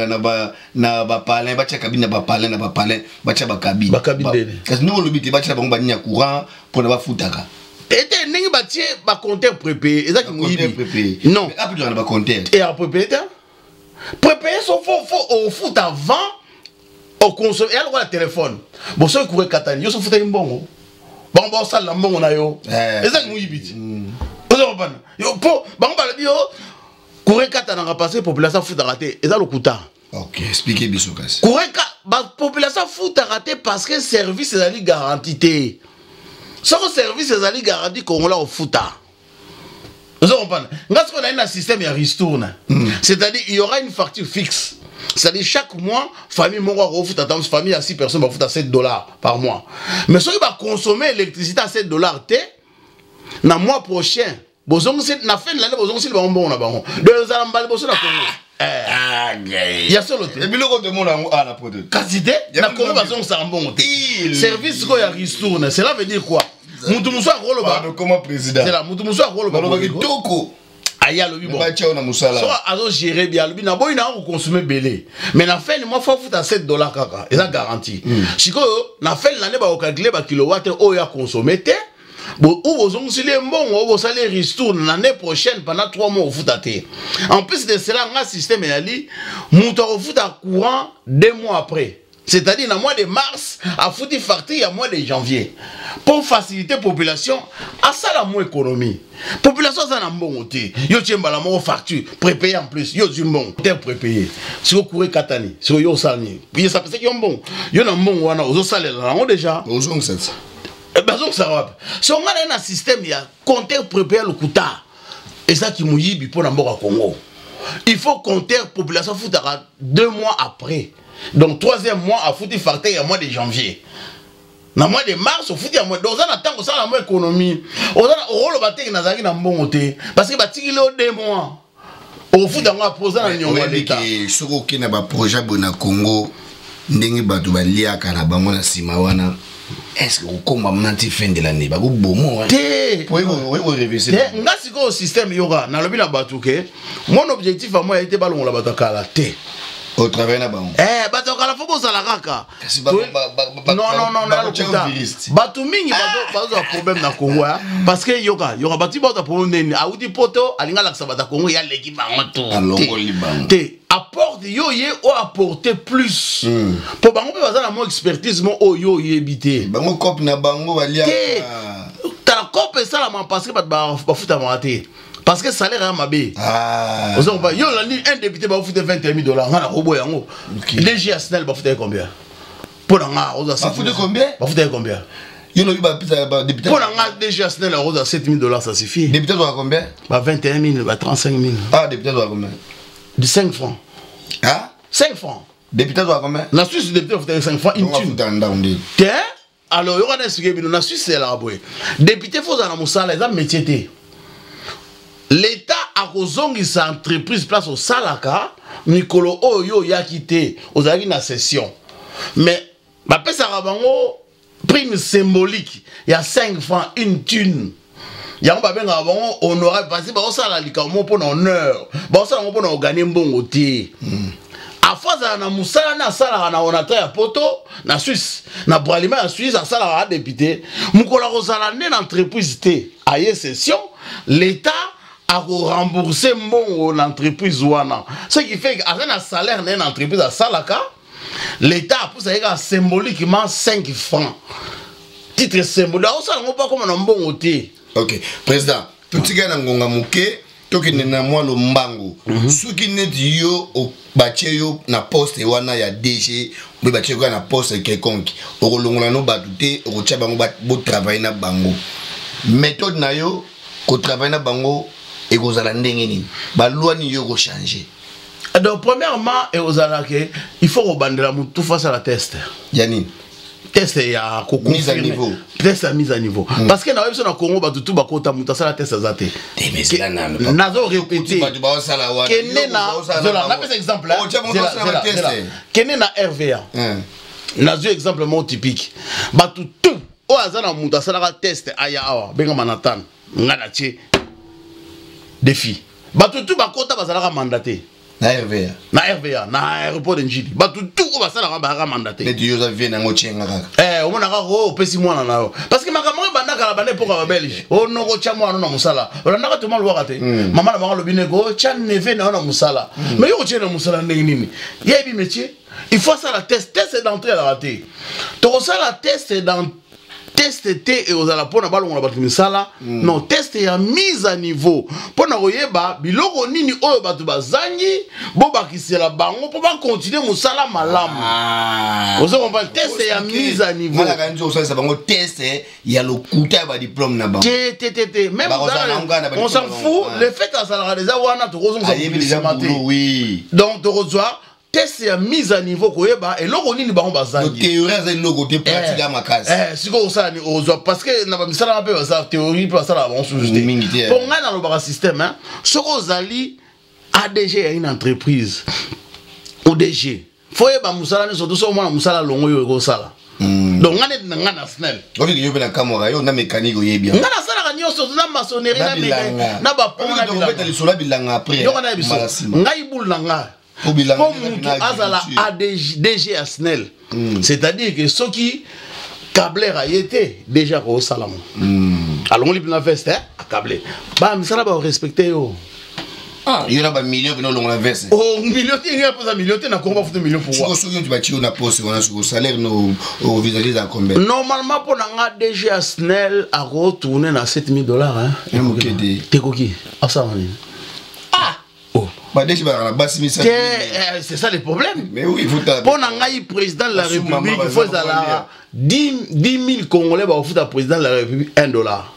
na palin, bâtir cabine, na palin, bâtir cabine. Parce que nous, le but est bâtir un courant pour ne pas foutre. Et n'est pas bâtir un compteur préparé. Et ça qui préparé. Non. Après, on a un compteur. Et à préparer, préparer, faut au foot avant, au consommer. Et alors, le téléphone. Bon, ça, il courait Catane, il se foutait un bon. Bon ça la mbongo na yo eza muyibiti ozo bana yo po bango bala bio kureka na passer population futa raté eza lokuta. OK, expliquez biso kasi kureka ba population futa raté parce que service ezali garanti te soko service ezali garanti Congo la au futa ozo bana ngasko na un système ya ristourne c'est-à-dire il y aura une facture fixe. C'est-à-dire chaque mois, famille famille à 6 personnes va foutre à $7 par mois. Mais ceux qui vont consommer l'électricité à $7 dans le mois prochain, na fin de l'année, ils vont bon là-bas. Deux ans, il y a seul hôtel. Et puis le côté monde à la produit. Quantité, na Congo bazon ça bon hôtel. Service quoi ya ristourne, cela veut dire quoi? Mutu muso akolo ba. Comment président? C'est là, mutu muso akolo ba. Toko. Aya le bon. Soit azo gérer bien le na boy na consommer belé. Mais na fin moi faut foutre à $7 kaka. Et ça garantie. Siko na fin l'année ba calculer ba kilowatt o ya consommer té. Bon ou vous on si les bon ou salaire ristourne l'année prochaine pendant 3 mois au foot à té. En plus de cela un système yali muto au foot à courant 2 mois après. C'est-à-dire dans le mois de mars, à foutre facture il y a mois de janvier. Pour faciliter la population, à ça la moins économie. La population ça n'a bon côté. Yo tiens la moins facture, prépayé en plus. Yo du bon, t'es prépayé. Si vous courez katani, si vous yo salni. Puis ça peut être bon. Yo n'a bon wana, vous salé là on déjà. Ozong ça. Eh ben donc ça va. Si on a un système il y a compter prépayé le kuta. Et ça qui mouyibi pour na mboka Congo. Il faut compter population foutara 2 mois après. Donc 3e mois à foutre facteur à mois de janvier. Dans le mois de mars, au foot à mois de temps ça la moins économie. On a rôle battre na zaki na mbongo te parce que batiki le 2 mois. Au foot à mois poser na nyongo l'état. Soko ki na ba projet bona Congo ndenge batu ba liaka na bango na sima wana. Est-ce que vous commencez fin de l'année? Vous bon réviser. Merci au système yoga. Dans le but de mon objectif à moi a été ballon la batakala. Au travers de la banque. Batakala faut que ça la raka. Non. Batumingi bazo a problème na Congo parce que yoga bati bazo problème a udi poto alinga la sabata Congo ya l'équipe bango to. Apporte yo ye ou apporter plus pour bango pe bazana mo expertise mo o yo yebité bango cop na bango balia ta cop ça la parce que ba futa maté parce que salaire a mabé on va yo la un député ba futa $21,000 ngana robo yango DG Arsenal ba futa combien pour nga on va futa combien ba futa combien yo no ba député pour nga DG Arsenal on a $7,000 ça suffit député doit combien ba 21,000 ba 35,000 député doit combien de 5 francs. Hein? 5 francs. Député doit combien? La Suisse, député doit 5 francs. Tiens, alors, il y aura des sujets, la Suisse, c'est là. Député, il faut que vous ayez un métier. L'État a besoin sa entreprise place au Salaka, Nicolo Oyo ya quitté, aux avez une session. Mais, ça a prime symbolique, il y a 5 francs, une thune. yango babenga bango honorable parce que baosala likambo mpona honneur baosala ngo mpona oganye mbongo te afaza na musala na sala na onata ya poto na Suisse na bralima ya Suisse asala a député mukola kozala ne entreprise te aye session l'état a remboursé mbongo l'entreprise wana ce qui fait que avec un salaire d'une entreprise à salaka l'état a poussé symboliquement 5 francs titre symbolique osala ngo pas comme na mbongo te. OK président petit gars na ngonga muke toki na mwa lo mbango soki neti yo o batie yo na poste wana ya DG mbe batie yo na poste quelconque okolongola no batute okotia bango bo travailler na bango méthode na yo ko travailler na bango et kozala ndenge nini ba loi ni yo ko changer. Donc premièrement et ozala que il faut rebandela tout face à la test yanini test ya mise à niveau test à mise à niveau parce que na webso na Congo ba tout ba kota muta sala test azate mais c'est là nazo répéter kene na zola na pesa exemple là kene na RVA nazo exemple mon typique ba tout o azana muta sala test aya awa benga manatan ngana tie défi ba tout ba kota ba sala mandaté na RVA na aéroport de Njili ba tout ba sala ba mandaté mais tu as vu na ngochenga kaka o mona ka ko pesi mwana na yo parce que makambo banda kala bande pour ba belge o no ko cha mwana na musala o ndaka to mal wakate mama na bango lobine ko cha neve na musala mais yo ko cha na musala ndenge nini yebi métier il faut ça la test d'entrée à la raté to ça la test dans test et aux ala pona balongo na batu misala non test ya mise à niveau pona koyeba biloko nini oyo batu bazangi bo bakisela bango po ba continuer musala malamu ozo on va test ya mise à niveau mala kanjo osa sa bango test ya lokuta ba diplôme na bango même on s'en fout le fait à salarié déjà wana to kozo oui donc to reçoit test ya mise à niveau koyeba eloko nini bango bazangi théorie za eloko te pratique ma case siko osala ni ozo parce que na ba misala na pe ba théorie pe basala ba sous-juste pour nga na lo système hein soko ozali ADG ya une entreprise ODG faut yeba musala ni surtout so mwana musala longo yo ko sala donc nga na SNEL obi yo pe na camera yo na mécanique oyebi nga na sala kanyo so na maçonnerie na mécanique na ba pona na bilanga li sola bilanga après yo kana biso nga ibul na nga pour azala ADG à SNEL c'est-à-dire que ceux qui câbleur a été déjà au salam alors on lui na veste à câbler ba misala ba respecter yo il y a ba million que non la veste million il y a pas million na combat foot million pour quoi tu vas tirer na poste on a sur salaire no au visualiser à combien normalement pour na ADG à SNEL à retourner na $7,000 hein te koki asa mani c'est ça le problème. Mais oui, il faut pour un président de la République, il faut 10 000 Congolais va offrir à président de la République $1.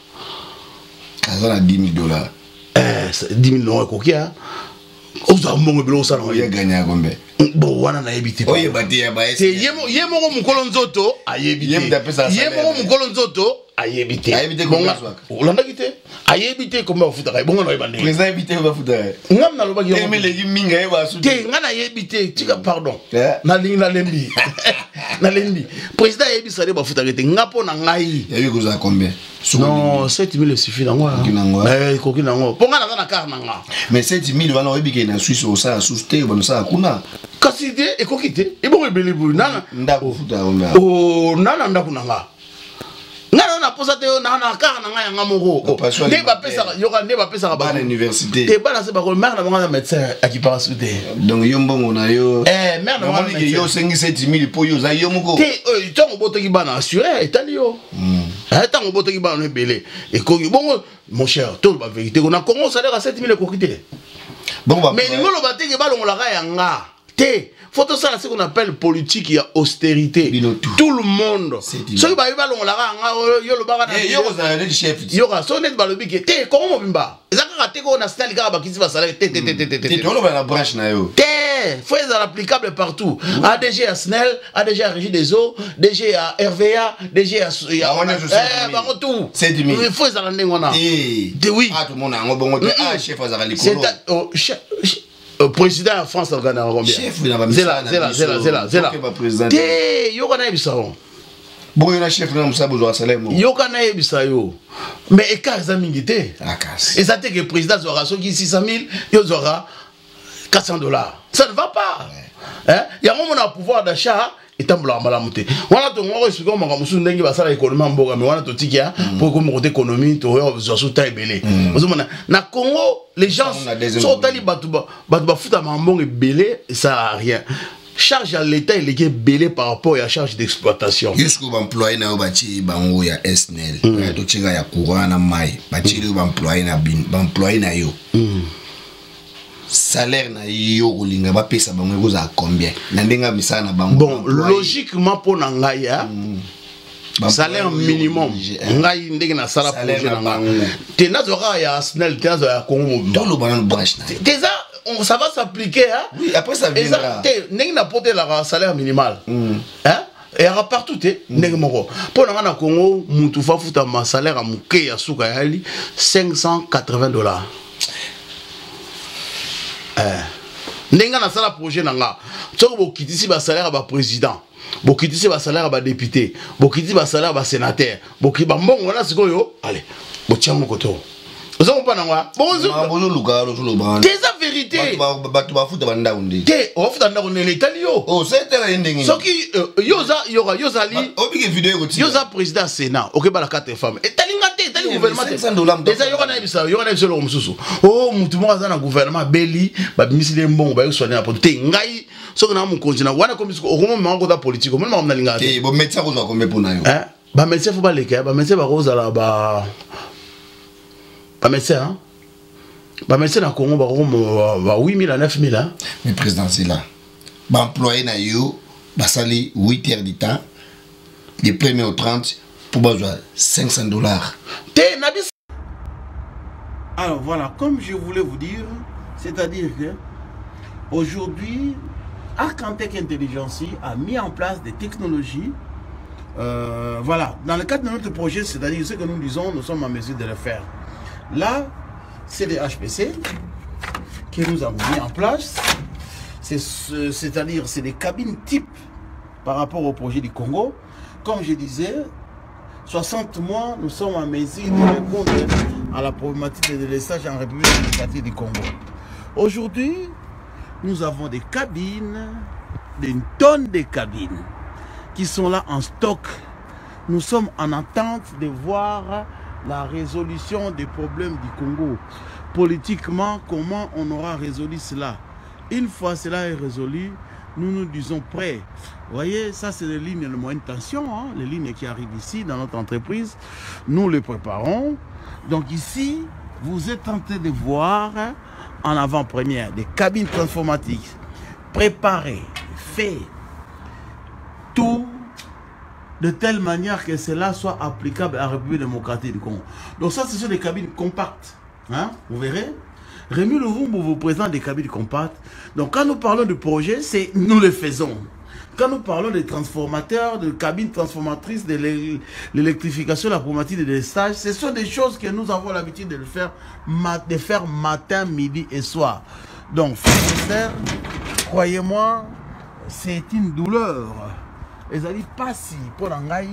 Ça 10 000 10 000 euros coquille. Vous avez mon bureau ça. Il a gagné à combien? Bon, on a évité. Oui, c'est yemo mon colonzoto a évité. Yemo mon colonzoto a évité. A évité comment? On l'a quitté. A évité comment vous faites? Bon, on a évité. Président évité va foutre. Ngam na loba yemo. Mais les minga va sous. Té ngana évité. Tika pardon. Na lingi na lembi. Na lembi. Président évité ça ba foutre arrêter. Ngapo na ngai. Ya yuko za combien? Non, 7 000 suffit dans moi. Eh, coquille dans moi. Ponga na car nanga. Mais 7 000 va na obiki na Suisse au ça sous-té va ça kuna. Kaside et coquille. Et bon rebelle nana. Ndako futa onda. Oh, nana ndako nanga. Nana na posa te na car nanga ya ngamoko. Ne ba pesa yoka ne ba pesa ba université. Te ba na se ba ko mère na banga médecin à qui passe souté. Donc yo mbongo na yo. Mère na banga yo 7 000 po yo za yo moko. Te tongo boto ki bana assuré etali yo. Tango boto ki bana belé. Et ko bongo mon cher, tout la vérité on a comment salaire à 7 000 kokité. Bon bah mais ngolo bateke balongo la yanga. Te faut ça ce qu'on appelle politique et austérité. Tout le monde. Ceux qui va balongo la yo le bana. Yo za chef. Yo ka sonnet balobi ke te comment bimba. Ezaka te ko na style ka ba kisi ba salaire te. Te on va la branche na yo. Te faut être applicable partout. ADG à SNEL, ADG à Régie des eaux, DG à RVA, DG à tout. C'est du il faut être ndenge wana. Oui. Ah tout le monde a bongo chef azaka likolo. C'est président de France organise combien? Chef Zela. Te yo kana ebisao. Bon, il y a un chef qui a besoin de salaire. Yokana Ebisayo. Mais écart, ça m'inquiète. Et ça, que le président aura 600 000, il aura $400. Ça ne va pas. Il y a un moment de pouvoir d'achat. Et tant blanc malamuté. Voilà ton moi expliquer comment monsieur ndengi basala économie mboga mais wana totikia pour comme côté économie to zo sota ebele. Vous mona na Congo les gens sont tali batuba futa mambonga ebele ça a rien. Charge à l'état il est belé par rapport à la charge d'exploitation. Jusqu'au employé na bati bango ya SNEL. To tinga ya courant na mai. Bati le employé na bin, employé na yo. Salaire na yo kolinga ba pesa bango koza combien na ndenga misana bango. Bon logiquement pour nangaya salaire minimum ngai ndenge na sala projet nanga tena zora ya SNEL tena zora ya Congo dans le ban branche na déjà ça va s'appliquer hein. Oui, après ça viendra ndenge na porter la salaire minimal hein et à partout ndenge moko pour na Congo mutu fa futa ma salaire a muke ya suka yali $580. Nenga na sala projet nanga soko bokitisi ba salaire ba président bokitisi ba salaire ba député bokitisi ba salaire ba sénateur boki ba mbongo na sikoyo allez botiamo koto ozo pa nanga bonzo lugaro to lo ban c'est la vérité batu ba futa banda undi te o futa ndako ne l'Italio oh c'était la ndenge soki yozali obike vidéo ko ti yoza président sénat okeba la 4 femmes gouvernement déjà yokana bisa le mususu oh mutu mo azana gouvernement beli ba misile mbongo ba yosone na pote ngai soko na mu konjina wana comme o komo mango da politique mo na linga te bo médecin ko zo ko mepona yo ba médecin faut ba leka ba médecin ba roza la ba médecin hein ba médecin na Congo ba 8000 à 9000 hein mais président c'est là ba employé na yo ba sali 8 heures du temps du 1er au 30 pour besoin $500. Alors voilà, comme je voulais vous dire, c'est-à-dire que aujourd'hui, Arcantec Intelligence a mis en place des technologies. Voilà, dans le cadre de notre projet, c'est-à-dire ce que nous disons, nous sommes en mesure de le faire. Là, c'est des HPC que nous avons mis en place. C'est-à-dire, c'est des cabines type par rapport au projet du Congo. Comme je disais, 60 mois, nous sommes en mesure de répondre à la problématique de délestage en République démocratique du Congo. Aujourd'hui, nous avons des cabines, une tonne de cabines qui sont là en stock. Nous sommes en attente de voir la résolution des problèmes du Congo. Politiquement, comment on aura résolu cela? Une fois cela est résolu, nous nous disons prêts. Vous voyez, ça c'est les lignes de moyenne tension, hein, les lignes qui arrivent ici dans notre entreprise. Nous les préparons. Donc ici, vous êtes en train de voir en avant-première des cabines transformatiques préparées, faites, tout de telle manière que cela soit applicable à la République démocratique du Congo. Donc ça, ce sont des cabines compactes. Hein, vous verrez. Rémi Louvumbu vous présente des cabines compactes. Donc quand nous parlons de projet, c'est nous le faisons. Quand nous parlons des transformateurs, de cabines transformatrices, de l'électrification, la problématique de délestage, ce sont des choses que nous avons l'habitude de faire matin, midi et soir. Donc, frères, croyez-moi, c'est une douleur. Et ça dit pas si pour l'engaï,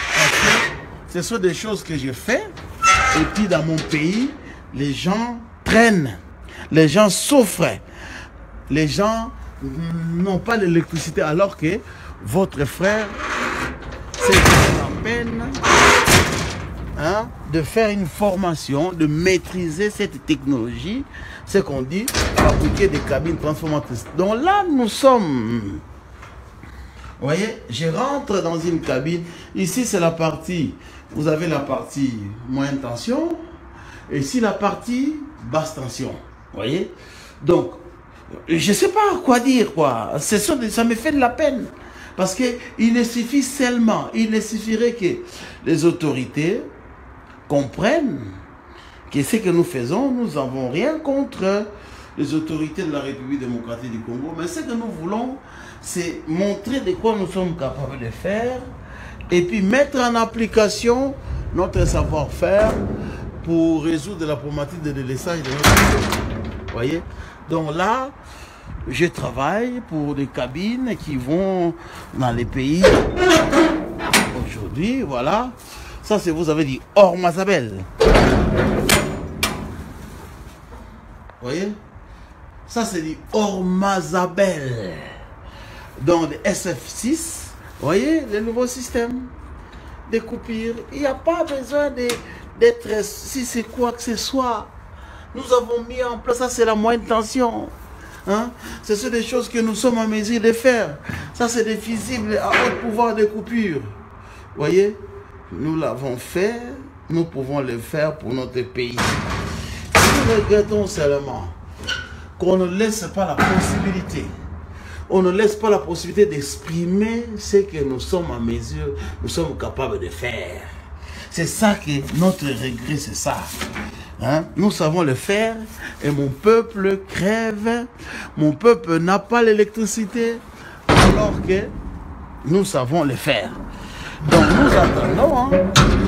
ce sont des choses que j'ai fait. Et puis dans mon pays, les gens traînent, les gens souffrent, les gens n'ont pas l'électricité alors que votre frère c'est la peine hein, de faire une formation, de maîtriser cette technologie, ce qu'on dit, fabriquer des cabines transformatrices. Donc là nous sommes, vous voyez, je rentre dans une cabine, ici c'est la partie, vous avez la partie moyenne tension, et ici la partie basse tension, vous voyez. Donc je ne sais pas quoi dire, quoi. Ça me fait de la peine. Parce qu'il ne suffit seulement, il ne suffirait que les autorités comprennent que ce que nous faisons, nous n'avons rien contre les autorités de la République démocratique du Congo. Mais ce que nous voulons, c'est montrer de quoi nous sommes capables de faire et puis mettre en application notre savoir-faire pour résoudre la problématique de délestage de notre pays. Vous voyez? Donc là, je travaille pour des cabines qui vont dans les pays. aujourd'hui, voilà. Ça, c'est, vous avez dit, Ormazabel. Vous voyez? Ça, c'est dit Ormazabel. Dans les SF6, vous voyez, le nouveau système de coupure. Il n'y a pas besoin d'être, si c'est quoi que ce soit. Nous avons mis en place, ça c'est la moyenne tension. Hein? Ce sont des choses que nous sommes en mesure de faire. Ça c'est des fusibles à haut pouvoir de coupure. Vous voyez? Nous l'avons fait, nous pouvons le faire pour notre pays. Nous regrettons seulement qu'on ne laisse pas la possibilité. On ne laisse pas la possibilité d'exprimer ce que nous sommes en mesure, nous sommes capables de faire. C'est ça que notre regret, c'est ça. Hein? Nous savons le faire et mon peuple crève. Mon peuple n'a pas l'électricité alors que nous savons le faire. Donc nous attendons. Hein?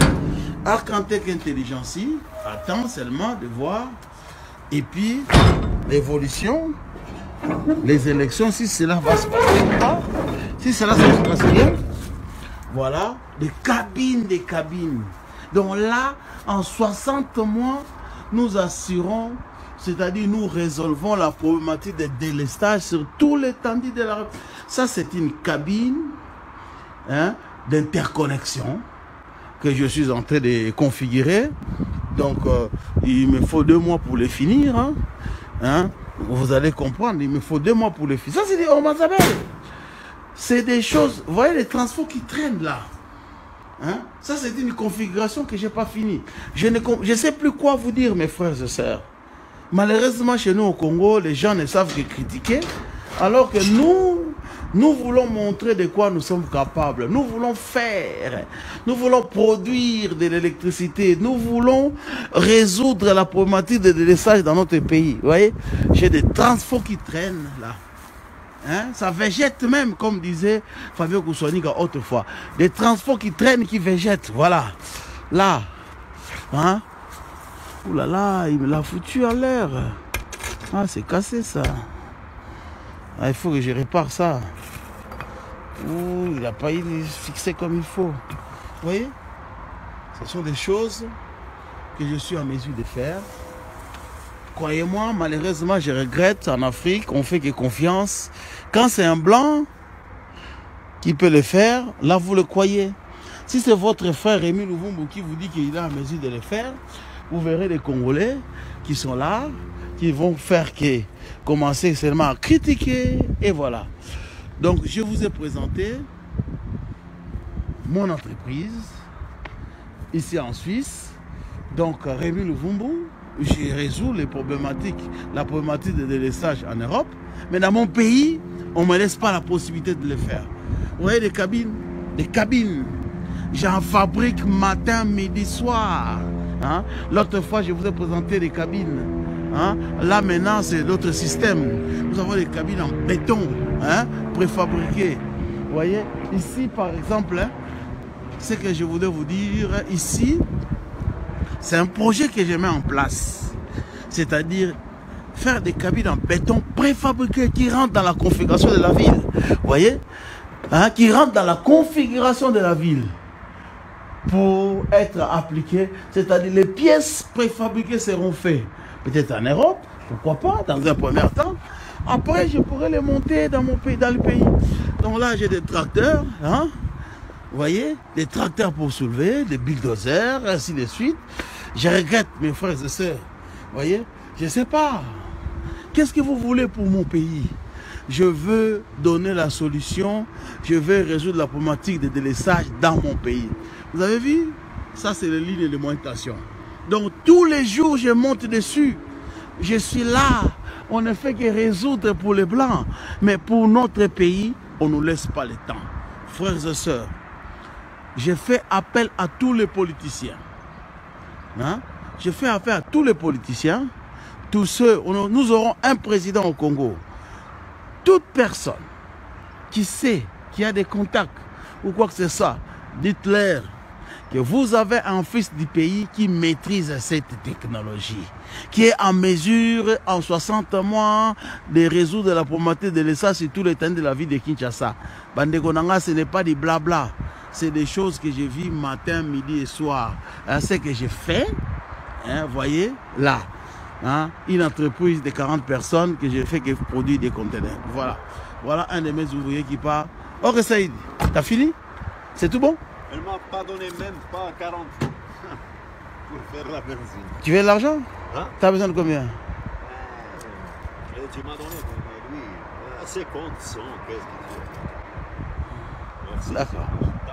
Arcantec Intelligence attend seulement de voir. Et puis l'évolution, les élections, si cela va se passer ou pas, si cela se passe bien, voilà, des cabines. Donc là, en 60 mois, nous assurons, c'est-à-dire nous résolvons la problématique des délestages sur tout l'étendue de la République. Ça, c'est une cabine hein, d'interconnexion que je suis en train de configurer. Donc, il me faut 2 mois pour les finir. Hein. Vous allez comprendre, il me faut 2 mois pour les finir. Ça, c'est des Ormazabel. C'est des choses, vous voyez les transports qui traînent là. Hein? Ça, c'est une configuration que je n'ai pas finie. Je ne sais plus quoi vous dire, mes frères et sœurs. Malheureusement, chez nous au Congo, les gens ne savent que critiquer, alors que nous voulons montrer de quoi nous sommes capables. Nous voulons faire, nous voulons produire de l'électricité, nous voulons résoudre la problématique de délestage dans notre pays. Vous voyez, j'ai des transports qui traînent là. Hein? Ça végète même, comme disait Fabio Koussonika autrefois. Des transports qui traînent, qui végètent. Voilà. Là. Hein? Ouh là là, il me l'a foutu à l'air. Ah, c'est cassé ça. Ah, il faut que je répare ça. Ouh, il n'a pas été fixé comme il faut. Vous voyez? Ce sont des choses que je suis en mesure de faire. Croyez-moi, malheureusement, je regrette, en Afrique, on fait que confiance. Quand c'est un blanc qui peut le faire, là, vous le croyez. Si c'est votre frère Rémi Louvumbu qui vous dit qu'il est en mesure de le faire, vous verrez les Congolais qui sont là, qui vont faire que commencer seulement à critiquer, et voilà. Donc, je vous ai présenté mon entreprise, ici en Suisse. Donc, Rémi Louvumbu, je résous les problématiques, la problématique de délestage en Europe, mais dans mon pays, on ne me laisse pas la possibilité de le faire. Vous voyez des cabines? Des cabines. J'en fabrique matin, midi, soir. Hein? L'autre fois, je vous ai présenté des cabines. Hein? Là, maintenant, c'est d'autres systèmes. Nous avons des cabines en béton, hein? Préfabriquées. Vous voyez? Ici, par exemple, hein, ce que je voulais vous dire, ici, c'est un projet que je mets en place. C'est-à-dire faire des cabines en béton préfabriquées qui rentrent dans la configuration de la ville. Vous voyez? Hein? Qui rentrent dans la configuration de la ville pour être appliquées. C'est-à-dire les pièces préfabriquées seront faites. Peut-être en Europe, pourquoi pas, dans un premier temps. Après, je pourrais les monter dans mon pays, dans le pays. Donc là, j'ai des tracteurs, hein? Vous voyez, des tracteurs pour soulever, des bulldozers, ainsi de suite. Je regrette, mes frères et sœurs. Vous voyez, je ne sais pas. Qu'est-ce que vous voulez pour mon pays? Je veux donner la solution. Je veux résoudre la problématique de délestage dans mon pays. Vous avez vu? Ça, c'est les lignes de montation. Donc, tous les jours, je monte dessus. Je suis là. On ne fait que résoudre pour les Blancs. Mais pour notre pays, on ne nous laisse pas le temps. Frères et sœurs, je fais appel à tous les politiciens. Hein? Je fais appel à tous les politiciens. Tous ceux, nous aurons un président au Congo. Toute personne qui sait, qui a des contacts ou quoi que ce soit, dites-leur que vous avez un fils du pays qui maîtrise cette technologie, qui est en mesure, en 60 mois, de résoudre la problématique de l'essence sur tout l'étendue de la ville de Kinshasa. Bandeko Nanga, ce n'est pas du blabla. c'est des choses que j'ai vues matin, midi et soir. Ce que j'ai fait, hein, voyez, là, hein, une entreprise de 40 personnes que j'ai fait qui produit des conteneurs. Voilà. Voilà un de mes ouvriers qui part. Ok, Saïd, t'as fini? C'est tout bon? Elle m'a pas donné même pas 40 pour faire la benzine. Tu veux de l'argent? Hein? T'as besoin de combien? Tu m'as donné, lui, 50, 100, qu'est-ce que tu veux? D'accord.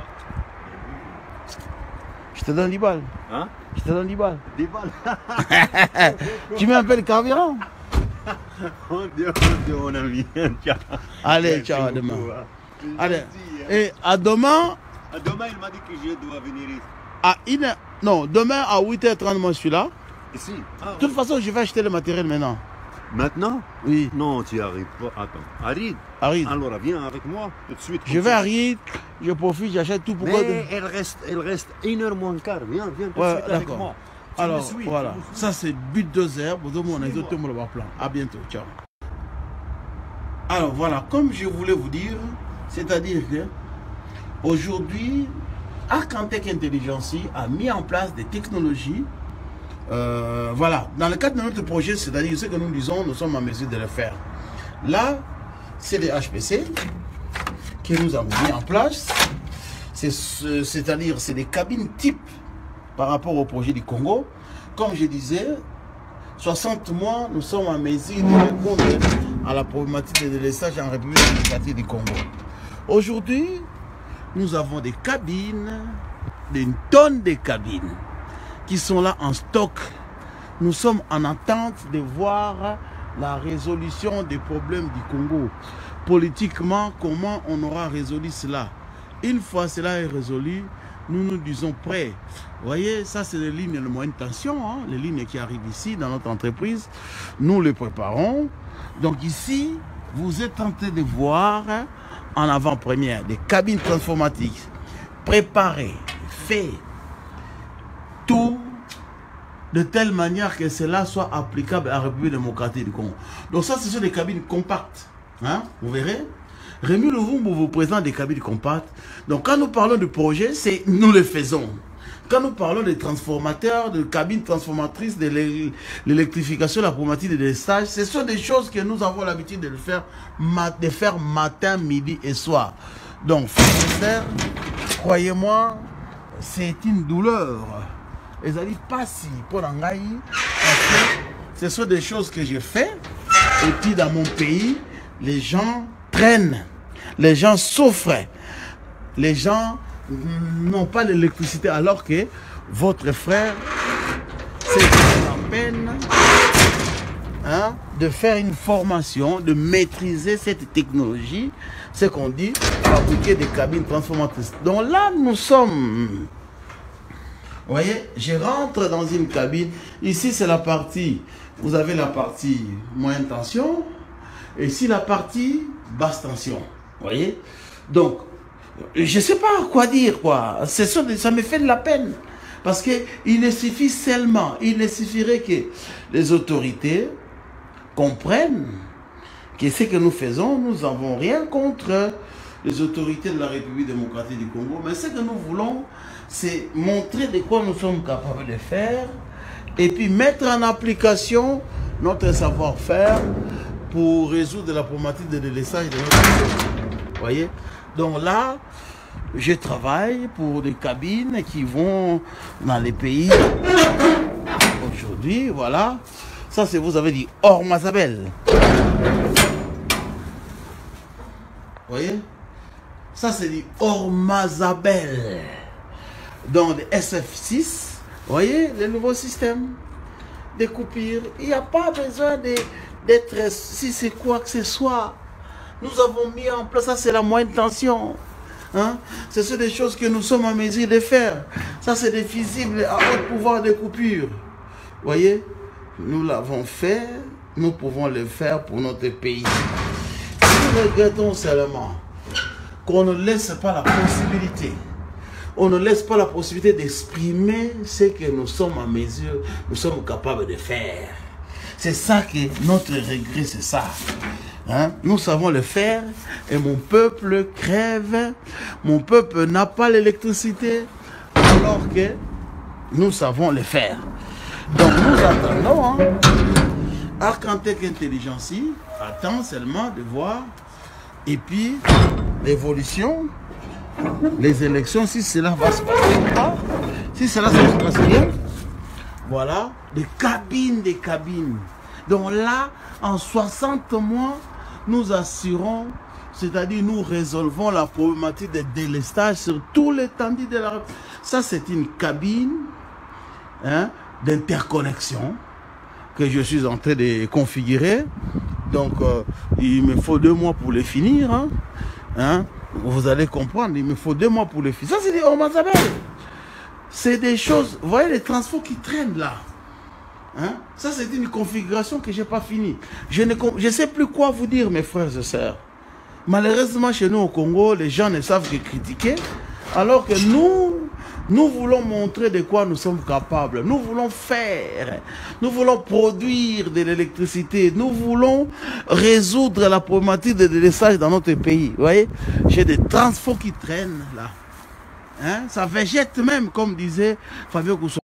Je te donne 10 balles. Hein? Je te donne 10 balles. 10 balles. Tu mets un peu de carburant? Mon Dieu, mon ami. Allez, ciao, à demain. Beaucoup, hein. Allez, Gentil, hein. et à demain, Demain, il m'a dit que je dois venir ici. non, demain à 8h30, moi je suis là. Ici? De toute façon, je vais acheter le matériel maintenant. Maintenant? Oui, Non, tu arrives pas. Attends. Arid? Arid. Alors, viens avec moi tout de suite. Je vais à Arid, je profite, j'achète tout pour Mais elle reste 1h moins quart. Viens tout de Ouais, suite avec d'accord. moi. Tu Alors, me suis, voilà. tu me suis. Ça, c'est but 2h. Vous avez mon exote, mon plan. À bientôt. Ciao. Alors, voilà. Comme je voulais vous dire, c'est-à-dire que aujourd'hui, Arcantec Intelligency a mis en place des technologies. Voilà. Dans le cadre de notre projet, c'est-à-dire ce que nous disons, nous sommes en mesure de le faire. Là, c'est des HPC que nous avons mis en place. C'est-à-dire, c'est des cabines type par rapport au projet du Congo. Comme je disais, 60 mois, nous sommes en mesure de répondre à la problématique de délestage en République démocratique du Congo. Aujourd'hui, nous avons des cabines, une tonne de cabines qui sont là en stock. Nous sommes en attente de voir la résolution des problèmes du Congo. Politiquement, comment on aura résolu cela? Une fois cela est résolu, nous nous disons prêts. Vous voyez, ça c'est les lignes de moyenne tension, hein, les lignes qui arrivent ici dans notre entreprise. Nous les préparons. Donc ici, vous êtes en train de voir en avant-première des cabines transformatiques préparées, faites, tout de telle manière que cela soit applicable à la République démocratique du Congo. Donc ça, ce sont des cabines compactes. Hein, vous verrez. Rémi Louvumbu vous présente des cabines compactes. Donc quand nous parlons de projet, c'est nous le faisons. Quand nous parlons des transformateurs, de cabines transformatrices, de l'électrification, la problématique des stages, ce sont des choses que nous avons l'habitude de faire matin, midi et soir. Donc, frères, croyez-moi, c'est une douleur. Et ça dit pas si pour l'engaï, ce sont des choses que j'ai fait. Et puis dans mon pays, les gens traînent, les gens souffrent, les gens n'ont pas l'électricité alors que votre frère s'est donné la peine, hein, de faire une formation, de maîtriser cette technologie, ce qu'on dit, fabriquer des cabines transformatrices. Donc là, nous sommes, vous voyez, je rentre dans une cabine, ici c'est la partie, vous avez la partie moyenne tension, et ici la partie basse tension, vous voyez. Donc, je ne sais pas quoi dire, quoi. Ça me fait de la peine. Parce qu'il ne suffit seulement, il ne suffirait que les autorités comprennent que ce que nous faisons, nous n'avons rien contre les autorités de la République démocratique du Congo. Mais ce que nous voulons, c'est montrer de quoi nous sommes capables de faire et puis mettre en application notre savoir-faire pour résoudre la problématique de délestage de notre pays. Vous voyez? Donc là, je travaille pour des cabines qui vont dans les pays. Aujourd'hui, voilà. Ça, c'est, vous avez dit, Or Mazabel. Vous voyez? Ça, c'est dit Or Mazabel. Dans les SF6, vous voyez, le nouveau système de coupure. Il n'y a pas besoin d'être, si c'est quoi que ce soit. Nous avons mis en place, ça c'est la moyenne tension. Hein? Ce sont des choses que nous sommes en mesure de faire. Ça c'est des fusibles à haut pouvoir de coupure. Vous voyez? Nous l'avons fait, nous pouvons le faire pour notre pays. Nous regrettons seulement qu'on ne laisse pas la possibilité. On ne laisse pas la possibilité d'exprimer ce que nous sommes en mesure, nous sommes capables de faire. C'est ça que notre regret, c'est ça. Hein? Nous savons le faire et mon peuple crève. Mon peuple n'a pas l'électricité alors que nous savons le faire. Donc nous attendons. Hein? Arcantec Intelligence attend seulement de voir. Et puis l'évolution, les élections, si cela va se passer ou pas, si cela se passe bien, voilà, des cabines. Donc là, en 60 mois, nous assurons, c'est-à-dire nous résolvons la problématique des délestages sur tout l'étendue de la République. Ça, c'est une cabine, hein, d'interconnexion que je suis en train de configurer. Donc, il me faut 2 mois pour les finir. Hein. Hein? Vous allez comprendre, il me faut 2 mois pour les finir. Ça, c'est des Omazabel. C'est des choses, vous voyez les transports qui traînent là. Hein? Ça, c'est une configuration que je n'ai pas finie. Je ne sais plus quoi vous dire, mes frères et sœurs. Malheureusement, chez nous au Congo, les gens ne savent que critiquer, alors que nous voulons montrer de quoi nous sommes capables. Nous voulons faire. Nous voulons produire de l'électricité. Nous voulons résoudre la problématique de délestage dans notre pays. Vous voyez, j'ai des transports qui traînent là. Hein? Ça végète même, comme disait Fabio Kousson.